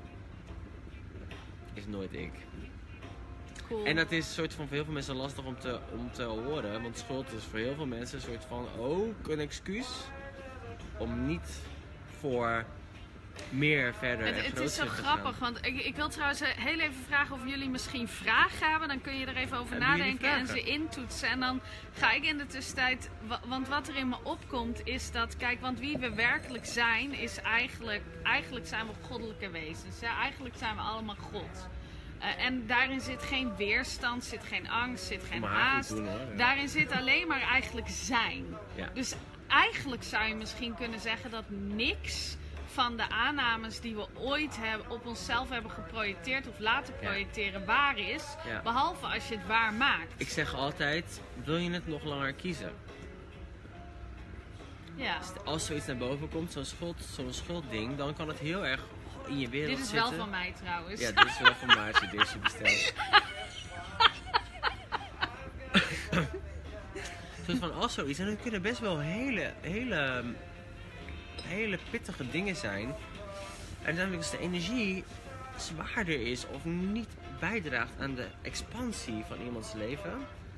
is nooit ik. Cool. En dat is een soort van voor heel veel mensen lastig om te, om te horen. Want schuld is voor heel veel mensen een soort van ook een excuus om niet voor meer verder Het, en het groter is zo te grappig, gaan. want ik, ik wil trouwens heel even vragen of jullie misschien vragen hebben. Dan kun je er even over Hebben jullie nadenken en vragen? ze intoetsen. En dan ga ik in de tussentijd, wa- want wat er in me opkomt is dat, kijk, want wie we werkelijk zijn is eigenlijk, eigenlijk zijn we goddelijke wezens. Ja? Eigenlijk zijn we allemaal God. Uh, en daarin zit geen weerstand, zit geen angst, zit geen Maar haar goed haast. doen, hoor, ja. Daarin zit alleen maar eigenlijk zijn. Ja. Dus eigenlijk zou je misschien kunnen zeggen dat niks van de aannames die we ooit hebben, op onszelf hebben geprojecteerd of laten projecteren ja. waar is. Ja. Behalve als je het waar maakt. Ik zeg altijd, wil je het nog langer kiezen? Ja. Als zoiets naar boven komt, zo'n schuld, zo'n schuldding, dan kan het heel erg in je wereld Dit is zitten. wel van mij trouwens. Ja, dit is wel van Maartje, dit is je besteld. Soort van als zoiets, en het kunnen best wel hele, hele, hele pittige dingen zijn. En uiteindelijk als de energie zwaarder is of niet bijdraagt aan de expansie van iemands leven.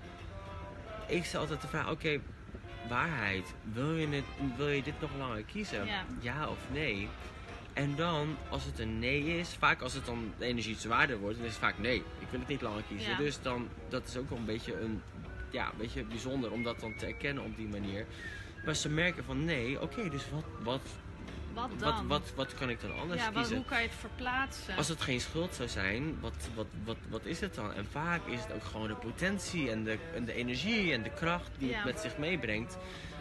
Ik stel altijd de vraag, oké, okay, waarheid, wil je, het, wil je dit nog langer kiezen? Ja. Ja of nee? En dan, als het een nee is, vaak als het dan de energie zwaarder wordt, dan is het vaak nee, ik wil het niet langer kiezen. Ja. Dus dan, dat is ook wel een beetje een, ja, een beetje bijzonder om dat dan te erkennen op die manier. Maar ze merken van nee, oké, okay, dus wat, wat, wat, wat, dan? wat, wat kan ik dan anders ja, kiezen? Maar hoe kan je het verplaatsen? Als het geen schuld zou zijn, wat, wat, wat, wat is het dan? En vaak is het ook gewoon de potentie en de, en de energie en de kracht die ja. het met zich meebrengt.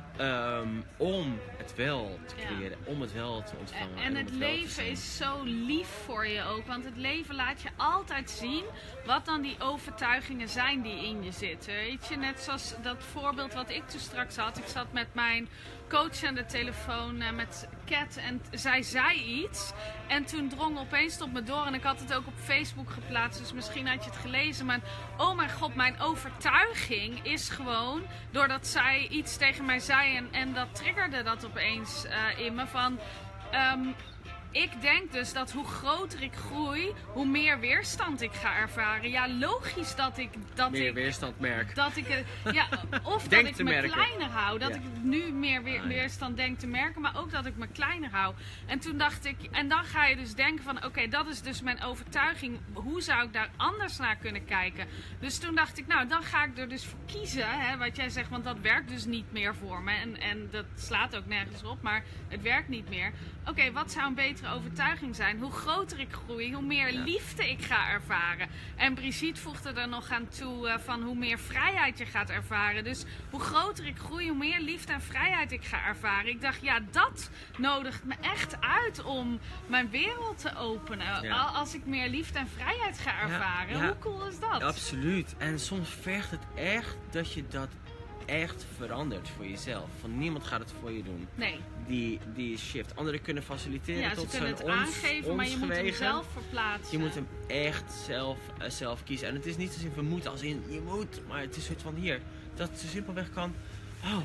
Um, om het wel te creëren, ja. om het wel te ontvangen. En, en het, het leven is zo lief voor je ook, want het leven laat je altijd zien wat dan die overtuigingen zijn die in je zitten. Weet je, net zoals dat voorbeeld wat ik toen straks had. Ik zat met mijn coach aan de telefoon uh, met Kat en zij zei iets en toen drong opeens op me door en ik had het ook op Facebook geplaatst, dus misschien had je het gelezen, maar oh mijn god, mijn overtuiging is gewoon, doordat zij iets tegen mij zei en, en dat triggerde dat opeens uh, in me van um, ik denk dus dat hoe groter ik groei, hoe meer weerstand ik ga ervaren. Ja, logisch dat ik... Dat meer ik, weerstand merk. Dat ik, ja, of dat denk ik te me merken. kleiner hou. Dat ja. ik nu meer weer, ah, ja. weerstand denk te merken, maar ook dat ik me kleiner hou. En toen dacht ik... En dan ga je dus denken van, oké, okay, dat is dus mijn overtuiging. Hoe zou ik daar anders naar kunnen kijken? Dus toen dacht ik, nou, dan ga ik er dus voor kiezen. Hè, wat jij zegt, want dat werkt dus niet meer voor me. En, en dat slaat ook nergens op, maar het werkt niet meer. Oké, okay, wat zou een betere overtuiging zijn? Hoe groter ik groei, hoe meer ja. liefde ik ga ervaren. En Brigitte voegde er nog aan toe uh, van hoe meer vrijheid je gaat ervaren. Dus hoe groter ik groei, hoe meer liefde en vrijheid ik ga ervaren. Ik dacht, ja, dat nodigt me echt uit om mijn wereld te openen. Ja. Als ik meer liefde en vrijheid ga ervaren. Ja, ja. Hoe cool is dat? Absoluut. En soms vergt het echt dat je dat echt verandert voor jezelf. Van niemand gaat het voor je doen. Nee. Die, die shift. Anderen kunnen faciliteren ja, tot ze kunnen zijn het ons, aangeven, ons maar je moet hem gewegen. zelf verplaatsen. Je moet hem echt zelf, uh, zelf kiezen. En het is niet zozeer we moeten als in je moet, maar het is een soort van hier. Dat het zo simpelweg kan. Oh,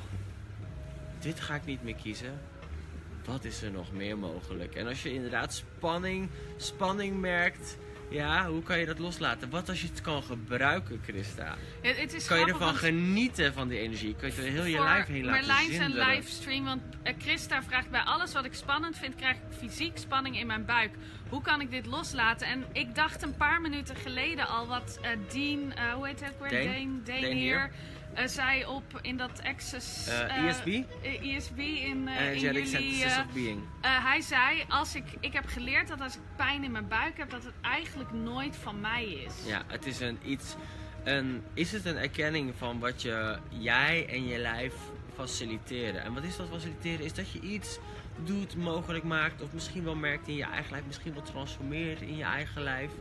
dit ga ik niet meer kiezen. Wat is er nog meer mogelijk? En als je inderdaad spanning, spanning merkt. Ja, hoe kan je dat loslaten? Wat als je het kan gebruiken, Christa? Het, het is kan je grappig, ervan genieten van die energie? Kan je het heel je lijf heen laten Merlijn zinderen? zijn livestream, want uh, Christa vraagt bij alles wat ik spannend vind, krijg ik fysiek spanning in mijn buik. Hoe kan ik dit loslaten? En ik dacht een paar minuten geleden al wat uh, Dean, uh, hoe heet het ook weer? Dane, Dane, Dane hier. Uh, zei op in dat Access uh, uh, E S B? Uh, E S B in, uh, uh, in jullie... Synthesis of Being. Uh, hij zei, als ik, ik heb geleerd dat als ik pijn in mijn buik heb, dat het eigenlijk nooit van mij is. Ja, het is een iets... Een, is het een erkenning van wat je, jij en je lijf faciliteren? En wat is dat faciliteren? Is dat je iets doet, mogelijk maakt, of misschien wel merkt in je eigen lijf, misschien wel transformeert in je eigen lijf.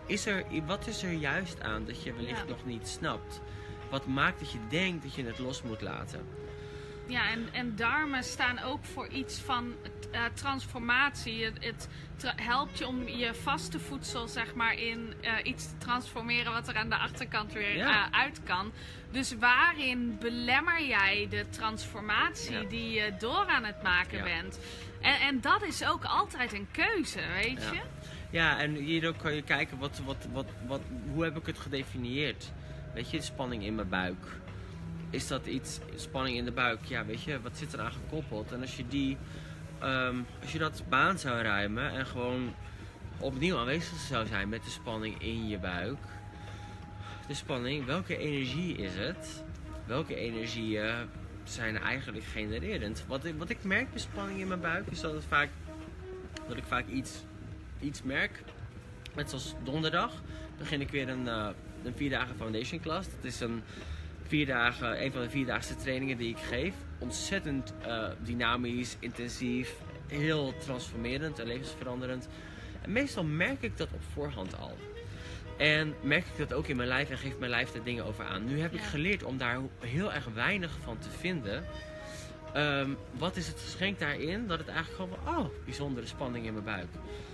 is er, wat is er juist aan dat je wellicht Ja. nog niet snapt? Wat maakt dat je denkt dat je het los moet laten? Ja, en, en darmen staan ook voor iets van uh, transformatie. Het, het tra- helpt je om je vaste voedsel zeg maar in uh, iets te transformeren wat er aan de achterkant weer Ja. uh, uit kan. Dus waarin belemmer jij de transformatie Ja. die je door aan het maken Ja. bent? En, en dat is ook altijd een keuze, weet Ja. je? Ja, en hierdoor kan je kijken, wat, wat, wat, wat, hoe heb ik het gedefinieerd? Weet je, spanning in mijn buik. Is dat iets, spanning in de buik? Ja, weet je, wat zit eraan gekoppeld? En als je die, um, als je dat baan zou ruimen en gewoon opnieuw aanwezig zou zijn met de spanning in je buik. De spanning, welke energie is het? Welke energieën zijn eigenlijk genererend? Wat, ik- wat ik merk bij spanning in mijn buik is dat, het vaak, dat ik vaak iets, iets merk. Net zoals donderdag begin ik weer een, uh, een vier dagen foundation class. Dat is een, vier dagen, een van de vierdaagse trainingen die ik geef. Ontzettend uh, dynamisch, intensief, heel transformerend en levensveranderend. En meestal merk ik dat op voorhand al. En merk ik dat ook in mijn lijf en geeft mijn lijf er dingen over aan. Nu heb ik Ja. geleerd om daar heel erg weinig van te vinden. Um, wat is het geschenk daarin? Dat het eigenlijk gewoon van, oh, bijzondere spanning in mijn buik.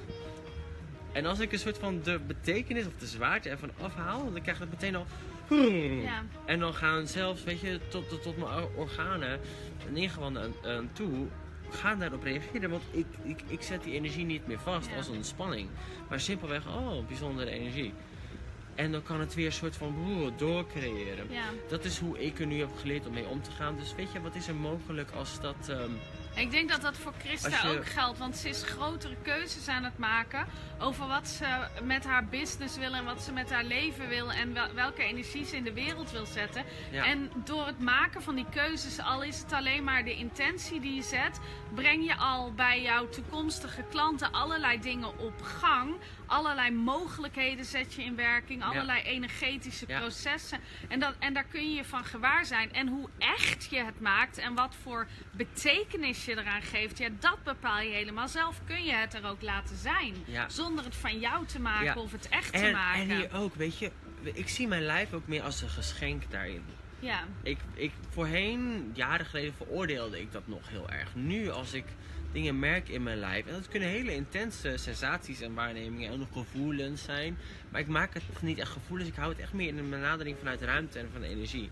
En als ik een soort van de betekenis of de zwaarte ervan afhaal, dan krijg ik het meteen al. Ja. En dan gaan zelfs, weet je, tot, tot, tot mijn organen en ingewanden aan, aan toe, gaan daarop reageren. Want ik, ik, ik zet die energie niet meer vast Ja. als een spanning. Maar simpelweg, oh, bijzondere energie. En dan kan het weer een soort van broer doorcreëren. Ja. Dat is hoe ik er nu heb geleerd om mee om te gaan. Dus weet je, wat is er mogelijk als dat... Um, Ik denk dat dat voor Christa Als je- ook geldt, want ze is grotere keuzes aan het maken over wat ze met haar business wil en wat ze met haar leven wil en wel- welke energie ze in de wereld wil zetten. Ja. En door het maken van die keuzes, al is het alleen maar de intentie die je zet, breng je al bij jouw toekomstige klanten allerlei dingen op gang. Allerlei mogelijkheden zet je in werking, allerlei energetische Ja. processen. En, dat, en daar kun je je van gewaar zijn. En hoe echt je het maakt en wat voor betekenis je eraan geeft, ja, dat bepaal je helemaal zelf. Kun je het er ook laten zijn. Ja. Zonder het van jou te maken Ja. of het echt te en, maken. en hier ook, weet je, ik zie mijn lijf ook meer als een geschenk daarin. Ja, Ik, ik, voorheen, jaren geleden, veroordeelde ik dat nog heel erg. Nu, als ik dingen merk in mijn lijf, en dat kunnen hele intense sensaties en waarnemingen en gevoelens zijn, maar ik maak het niet echt gevoelens, ik hou het echt meer in een benadering vanuit ruimte en van energie.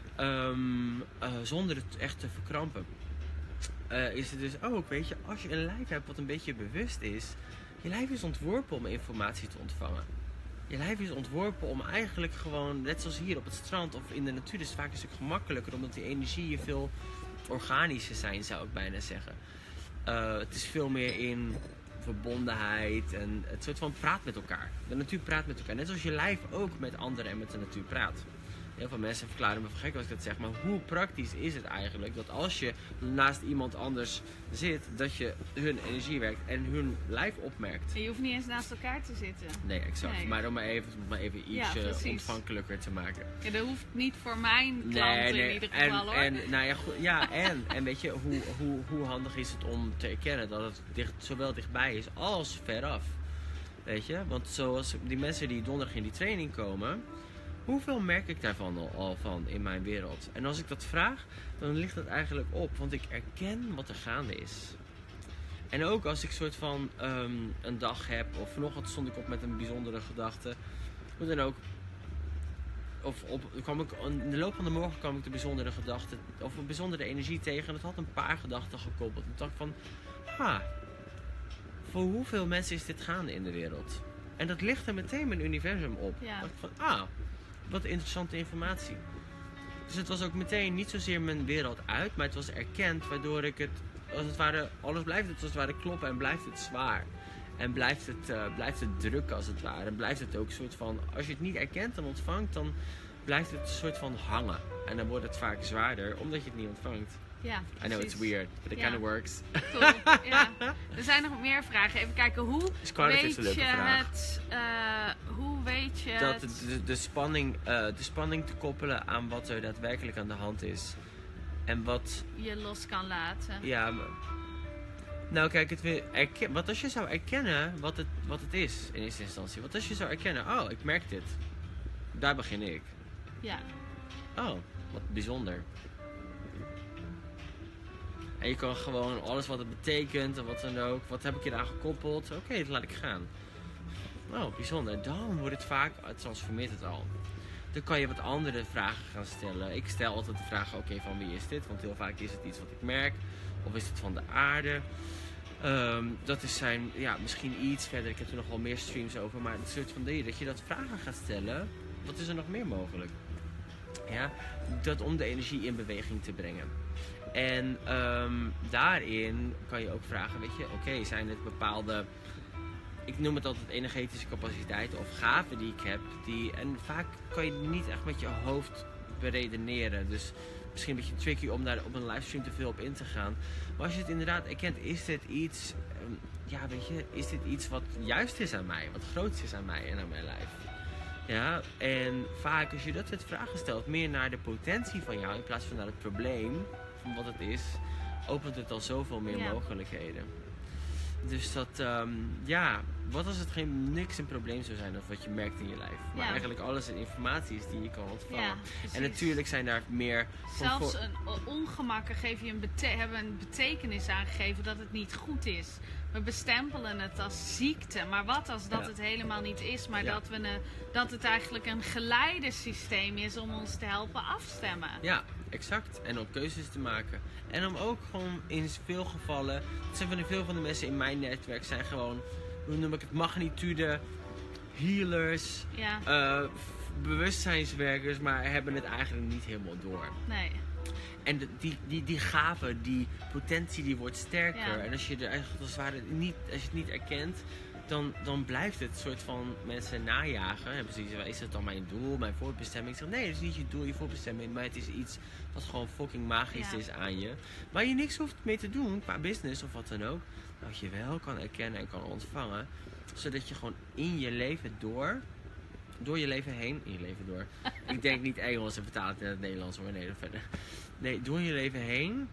Um, uh, zonder het echt te verkrampen. Uh, is het dus ook, weet je, als je een lijf hebt wat een beetje bewust is, je lijf is ontworpen om informatie te ontvangen. Je lijf is ontworpen om eigenlijk gewoon, net zoals hier op het strand of in de natuur, is het vaak een stuk gemakkelijker, omdat die energieën veel organischer zijn, zou ik bijna zeggen. Uh, het is veel meer in verbondenheid en het soort van praat met elkaar. De natuur praat met elkaar, net zoals je lijf ook met anderen en met de natuur praat. Heel veel mensen verklaren me voor gek als ik dat zeg, maar hoe praktisch is het eigenlijk dat als je naast iemand anders zit, dat je hun energie werkt en hun lijf opmerkt? en je hoeft niet eens naast elkaar te zitten. Nee, exact. Nee. Maar om maar even, om maar even Ja, iets precies. ontvankelijker te maken. Ja, dat hoeft niet voor mijn klanten in ieder geval, en, hoor. En, nou ja, goed, ja, en, en weet je, hoe, hoe, hoe handig is het om te erkennen dat het dicht, zowel dichtbij is als veraf. Weet je, want zoals die mensen die donderdag in die training komen, hoeveel merk ik daarvan al, al van in mijn wereld? En als ik dat vraag, dan ligt dat eigenlijk op, want ik erken wat er gaande is. En ook als ik soort van um, een dag heb, of vanochtend stond ik op met een bijzondere gedachte, hoe dan ook. Of op, kwam ik, in de loop van de morgen kwam ik de bijzondere gedachte, of een bijzondere energie tegen. En dat had een paar gedachten gekoppeld. En toen dacht ik van, ah, voor hoeveel mensen is dit gaande in de wereld? En dat licht er meteen mijn universum op. Ja. dacht ik van, ah, wat interessante informatie. Dus het was ook meteen niet zozeer mijn wereld uit, maar het was erkend, waardoor ik het, als het ware, alles blijft het als het ware kloppen en blijft het zwaar. En blijft het, uh, blijft het druk als het ware. En blijft het ook een soort van, als je het niet erkent en ontvangt, dan blijft het een soort van hangen. En dan wordt het vaak zwaarder, omdat je het niet ontvangt. Ja, I know it's precies. weird, but it Ja. kind of works. Cool. Ja. Er zijn nog meer vragen. Even kijken, hoe Scarlett weet heeft een je leuke vraag. het... uh, hoe weet je Dat het... de, de, spanning, uh, de spanning te koppelen aan wat er daadwerkelijk aan de hand is. En wat, je los kan laten? ja, maar Nou kijk, het weer erken- wat als je zou erkennen wat het, wat het is in eerste instantie? Wat als je zou erkennen, oh, ik merk dit. Daar begin ik. Ja. Oh, wat bijzonder. En je kan gewoon alles wat het betekent en wat dan ook. Wat heb ik hier aan gekoppeld? Oké, dat laat ik gaan. Oh, bijzonder. Dan wordt het vaak, het transformeert het al. Dan kan je wat andere vragen gaan stellen. Ik stel altijd de vraag, oké, van wie is dit? Want heel vaak is het iets wat ik merk. Of is het van de aarde? Um, dat is zijn, ja, misschien iets verder. Ik heb er nog wel meer streams over. Maar het soort van dingen, dat je dat vragen gaat stellen. Wat is er nog meer mogelijk? Ja, dat om de energie in beweging te brengen. En um, daarin kan je ook vragen, weet je, oké, okay, zijn het bepaalde, ik noem het altijd energetische capaciteiten of gaven die ik heb. Die, en vaak kan je niet echt met je hoofd beredeneren. Dus misschien een beetje tricky om daar op een livestream te veel op in te gaan. Maar als je het inderdaad erkent, is dit iets, um, ja weet je, is dit iets wat juist is aan mij, wat groots is aan mij en aan mijn lijf. Ja, en vaak als je dat soort vragen stelt, meer naar de potentie van jou in plaats van naar het probleem van wat het is, opent het al zoveel meer Ja. mogelijkheden. Dus dat, um, ja, wat als het geen niks een probleem zou zijn of wat je merkt in je lijf. Maar Ja. eigenlijk alles een informatie is die je kan ontvangen. Ja, precies. En natuurlijk zijn daar meer... Zelfs comfort- een o- ongemakken geef je een bete- hebben een betekenis aangegeven dat het niet goed is. We bestempelen het als ziekte, maar wat als dat Ja. het helemaal niet is, maar Ja. dat, we een, dat het eigenlijk een geleidesysteem is om ons te helpen afstemmen. Ja, exact. En om keuzes te maken. En om ook gewoon in veel gevallen... Het zijn van de, veel van de mensen in mijn netwerk zijn gewoon... Hoe noem ik het? Magnitude, healers, Ja, eh, f- bewustzijnswerkers, maar hebben het eigenlijk niet helemaal door. nee. En de- die, die, die gave, die potentie, die wordt sterker. Ja. En als je, er eigenlijk als, het ware niet, als je het niet erkent, dan, dan blijft het soort van mensen najagen. Hebben ze iets van, is dat dan mijn doel, mijn voorbestemming? Ik zeg, nee, het is niet je doel, je voorbestemming, maar het is iets wat gewoon fucking magisch Ja. is aan je. Waar je niks hoeft mee te doen, qua business of wat dan ook. Maar wat je wel kan erkennen en kan ontvangen, zodat je gewoon in je leven door... Door je leven heen, in je leven door. Ik denk niet Engels en vertaal het in het Nederlands, maar nee, verder. Nee, door je leven heen,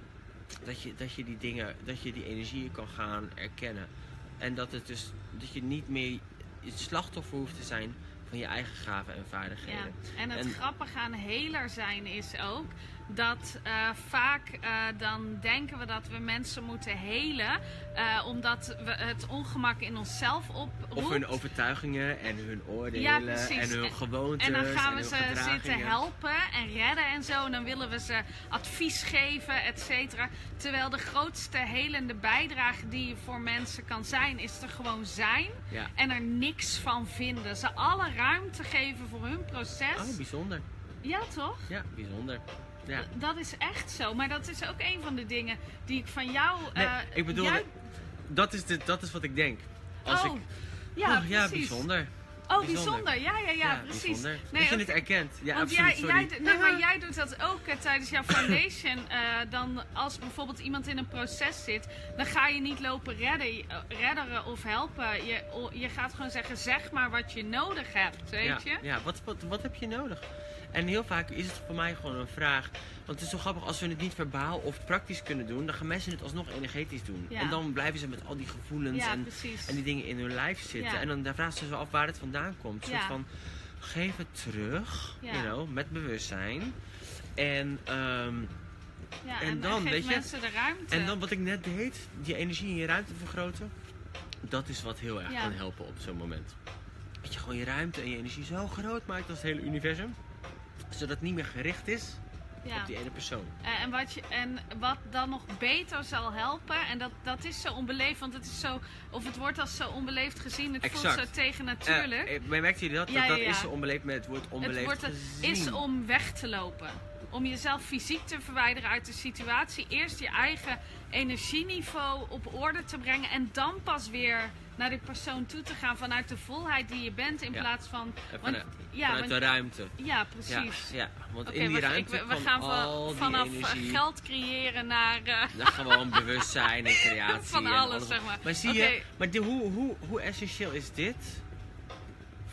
dat je, dat je die dingen, dat je die energieën kan gaan erkennen. En dat het dus, dat je niet meer het slachtoffer hoeft te zijn van je eigen gaven en vaardigheden. Ja. En het En- grappige aan heler zijn is ook dat uh, vaak uh, dan denken we dat we mensen moeten helen, uh, omdat we het ongemak in onszelf oproept. Of hun overtuigingen en hun oordelen Ja, precies. en hun En- gewoontes En dan gaan we hun ze gedragingen. zitten helpen en redden en zo. En dan willen we ze advies geven, et cetera. Terwijl de grootste helende bijdrage die je voor mensen kan zijn, is er gewoon zijn. Ja. En er niks van vinden. Ze alle ruimte geven voor hun proces. Oh, bijzonder. Ja, toch? Ja, bijzonder. Ja. D- Dat is echt zo. Maar dat is ook een van de dingen die ik van jou... Nee, eh, ik bedoel, jij- dat, is de, dat is wat ik denk. Als oh, ik, ja, oh, ja, precies. bijzonder. Oh, bijzonder. bijzonder. Ja, ja, ja, precies. bijzonder. Nee, dat je ook- het erkent. Ja, Want absoluut, jij, sorry. jij, nee, maar jij doet dat ook eh, tijdens jouw foundation. eh, dan als bijvoorbeeld iemand in een proces zit, dan ga je niet lopen redden, eh, redderen of helpen. Je, o- je gaat gewoon zeggen, zeg maar wat je nodig hebt, weet ja, je? Ja, wat, wat, wat heb je nodig? En heel vaak is het voor mij gewoon een vraag. Want het is zo grappig, als we het niet verbaal of praktisch kunnen doen, dan gaan mensen het alsnog energetisch doen. Ja. En dan blijven ze met al die gevoelens Ja, en, precies. en die dingen in hun lijf zitten. Ja. En dan daar vragen ze zo af waar het vandaan komt. Een Ja. soort van, geef het terug, Ja. you know, met bewustzijn. En, ehm, Ja, en en, dan, geef weet je, mensen de ruimte. en dan wat ik net deed, die energie in je ruimte vergroten. Dat is wat heel erg Ja. kan helpen op zo'n moment. Dat je gewoon je ruimte en je energie zo groot maakt als het hele universum. Zodat het niet meer gericht is ja. op die ene persoon. Eh, En wat, je, en wat dan nog beter zal helpen, en dat, dat is zo onbeleefd, want het is zo, of het wordt als zo onbeleefd gezien, het voelt Exact. zo tegennatuurlijk. Uh, maar merkt jullie dat? Ja, dat, dat ja, ja. is zo onbeleefd met het woord onbeleefd Het wordt gezien. is om weg te lopen. Om jezelf fysiek te verwijderen uit de situatie. Eerst je eigen energieniveau op orde te brengen. En dan pas weer naar die persoon toe te gaan vanuit de volheid die je bent. In Ja. plaats van... Eh, Want, vanuit ja, vanuit want- de ruimte. ja, Ja, precies. ja, want Oké, in die we, ruimte ik- we, we van gaan al van, die vanaf energie. geld creëren naar... eh, naar gewoon bewustzijn en creatie. Van en alles, zeg maar. Maar zie Oké. je, maar de, hoe, hoe, hoe essentieel is dit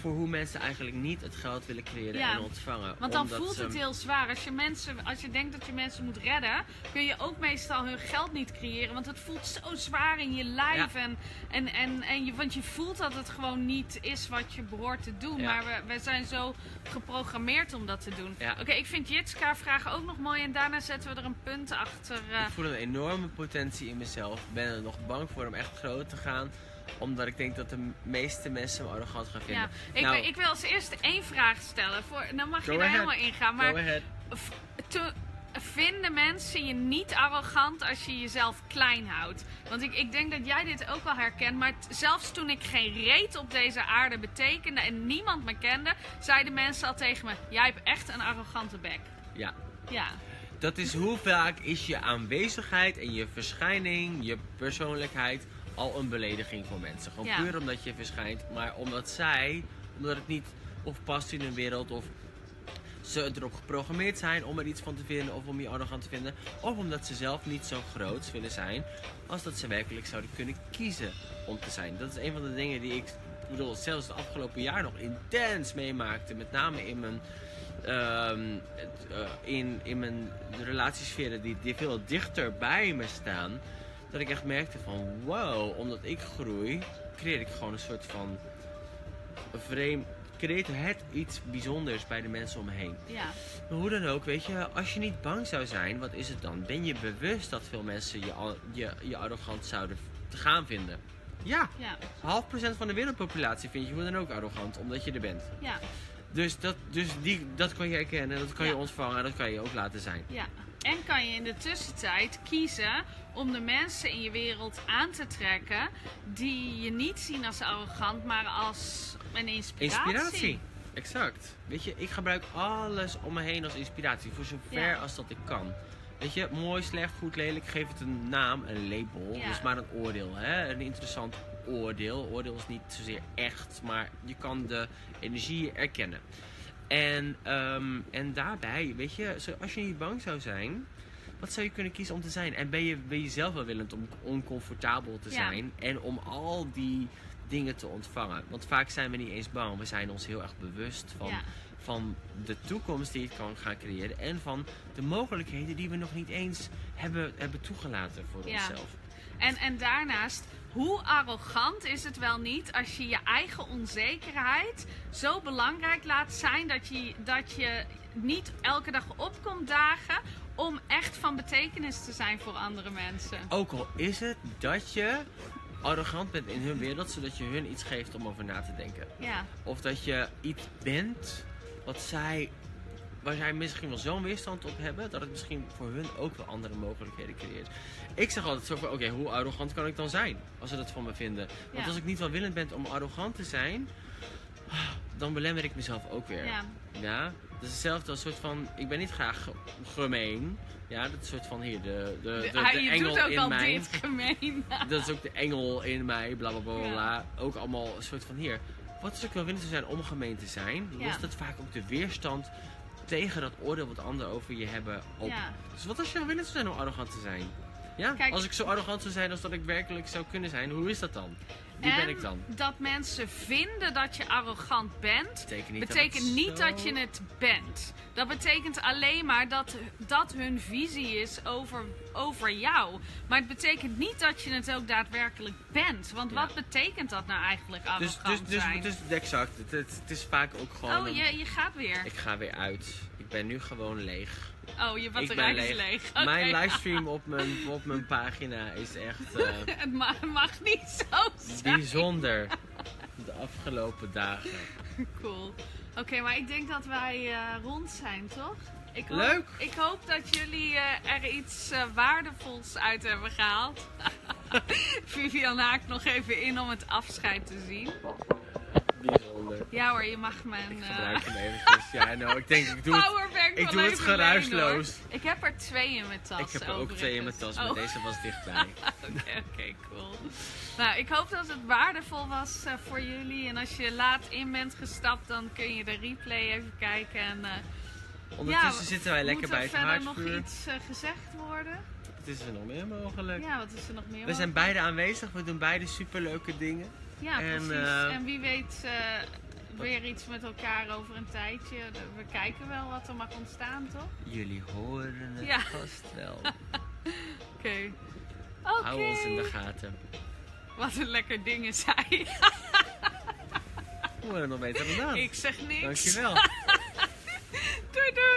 voor hoe mensen eigenlijk niet het geld willen creëren Ja. en ontvangen. Want dan Omdat voelt ze- het heel zwaar. Als je, mensen, als je denkt dat je mensen moet redden, kun je ook meestal hun geld niet creëren. Want het voelt zo zwaar in je lijf. Ja. En, en, en, en je, want je voelt dat het gewoon niet is wat je behoort te doen. Ja. Maar we, we zijn zo geprogrammeerd om dat te doen. Ja. Oké, ik vind Jitska vragen ook nog mooi. En daarna zetten we er een punt achter. eh, Ik voel een enorme potentie in mezelf. Ik ben er nog bang voor om echt groot te gaan. Omdat ik denk dat de meeste mensen me arrogant gaan vinden. ja. ik, Nou, wil- ik wil als eerste één vraag stellen. Voor, dan mag je Go daar ahead. helemaal in gaan. Maar Go ahead. V- te- vinden mensen je niet arrogant als je jezelf klein houdt? Want ik, ik denk dat jij dit ook wel herkent. Maar t- zelfs toen ik geen reet op deze aarde betekende en niemand me kende, zeiden mensen al tegen me: jij hebt echt een arrogante bek. Ja. Ja, Dat is hoe vaak is je aanwezigheid en je verschijning, je persoonlijkheid al een belediging voor mensen. Gewoon Ja. puur omdat je verschijnt, maar omdat zij, omdat het niet of past in hun wereld of ze erop geprogrammeerd zijn om er iets van te vinden of om je arrogant te vinden. Of omdat ze zelf niet zo groot willen zijn als dat ze werkelijk zouden kunnen kiezen om te zijn. Dat is een van de dingen die ik, ik bedoel, zelfs het afgelopen jaar nog intens meemaakte. Met name in mijn, ehm, het, eh, in, in mijn relatiesferen die, die veel dichter bij me staan. Dat ik echt merkte van wow, omdat ik groei, creëer ik gewoon een soort van vreemd, creëert het iets bijzonders bij de mensen om me heen. ja, Maar hoe dan ook, weet je, als je niet bang zou zijn, wat is het dan? Ben je bewust dat veel mensen je, al- je, je arrogant zouden te gaan vinden? Ja, ja, half procent van de wereldpopulatie vind je hoe dan ook arrogant, omdat je er bent. ja, Dus dat, dus die, dat kan je herkennen, dat kan je Ja. ontvangen en dat kan je ook laten zijn. ja. En kan je in de tussentijd kiezen om de mensen in je wereld aan te trekken die je niet zien als arrogant, maar als een inspiratie. Inspiratie. Exact. Weet je, ik gebruik alles om me heen als inspiratie, voor zover Ja. als dat ik kan. Weet je, mooi, slecht, goed, lelijk, geef het een naam, een label. Ja. Dat is maar een oordeel, hè? Een interessant oordeel. Oordeel is niet zozeer echt, maar je kan de energie erkennen. En, ehm, en daarbij, weet je, zo- als je niet bang zou zijn, wat zou je kunnen kiezen om te zijn? En ben je, ben je zelf wel willend om oncomfortabel te Ja. zijn en om al die dingen te ontvangen? Want vaak zijn we niet eens bang, we zijn ons heel erg bewust van, Ja. van de toekomst die het kan gaan creëren en van de mogelijkheden die we nog niet eens hebben, hebben toegelaten voor Ja. onszelf. En, en daarnaast, hoe arrogant is het wel niet als je je eigen onzekerheid zo belangrijk laat zijn dat je, dat je niet elke dag op komt dagen om echt van betekenis te zijn voor andere mensen. Ook al is het dat je arrogant bent in hun wereld, zodat je hun iets geeft om over na te denken. Ja, Of dat je iets bent wat zij, waar zij misschien wel zo'n weerstand op hebben, dat het misschien voor hun ook wel andere mogelijkheden creëert. Ik zeg altijd zo van, oké, hoe arrogant kan ik dan zijn? Als ze dat van me vinden. Want Ja. als ik niet welwillend ben om arrogant te zijn, dan belemmer ik mezelf ook weer. ja, Ja? Dat is hetzelfde als soort van, ik ben niet graag ge- gemeen. Ja, dat is een soort van hier, de, de, de, de, Ah, je engel doet ook in al mij. dit gemeen. Dat is ook de engel in mij, bla bla bla bla. Ja. bla. Ook allemaal een soort van hier. Wat is ook wel willend te zijn om gemeen te zijn, Ja. lost het vaak ook de weerstand tegen dat oordeel wat anderen over je hebben op. Ja. Dus wat als je wel willend zou zijn om arrogant te zijn? Ja? Kijk- Als ik zo arrogant zou zijn als dat ik werkelijk zou kunnen zijn, hoe is dat dan? Wie ben ik dan? En dat mensen vinden dat je arrogant bent, Betekent niet betekent dat het niet zo- dat je het bent. Dat betekent alleen maar dat dat hun visie is over, over jou. Maar het betekent niet dat je het ook daadwerkelijk bent. Want Ja. wat betekent dat nou eigenlijk, Dus, arrogant dus, dus, zijn? dus, exact. Het, het, het is vaak ook gewoon. oh, een- je, je gaat weer. Ik ga weer uit. Ik ben nu gewoon leeg. Oh, je Ik batterij ben is leeg. leeg. Oké. Mijn livestream op mijn, op mijn pagina is echt eh, Het ma- mag niet zo zijn. bijzonder. De afgelopen dagen. Cool. Oké, maar ik denk dat wij eh, rond zijn, toch? Ik hoop, Leuk. Ik hoop dat jullie eh, er iets eh, waardevols uit hebben gehaald. Vivian haakt nog even in om het afscheid te zien. Bijzonder. Ja hoor, je mag mijn Ik eh, gebruik hem eventjes. Ja, nou, ik denk, ik doe het. powerbank ik wel doe het even geruisloos. lenen, hoor. Ik heb er twee in mijn tas. Ik heb er ook twee in mijn tas, maar Oh. deze was dichtbij. Oké, oké, cool. Nou, ik hoop dat het waardevol was eh, voor jullie. En als je laat in bent gestapt, dan kun je de replay even kijken. En, eh, Ondertussen ja, zitten wij lekker moet bij er het verder nog haardvuur. iets eh, gezegd worden? Het is er nog meer mogelijk. Ja, wat is er nog meer? We zijn beide aanwezig, we doen beide superleuke dingen. Ja, en, precies. eh, En wie weet, eh, weer iets met elkaar over een tijdje. We kijken wel wat er mag ontstaan, toch? Jullie horen het Ja. vast wel. Oké. Okay. Oké. Hou ons in de gaten. Wat een lekker dingen zei. We worden nog beter gedaan. Ik zeg niks. Dankjewel. Doei doei.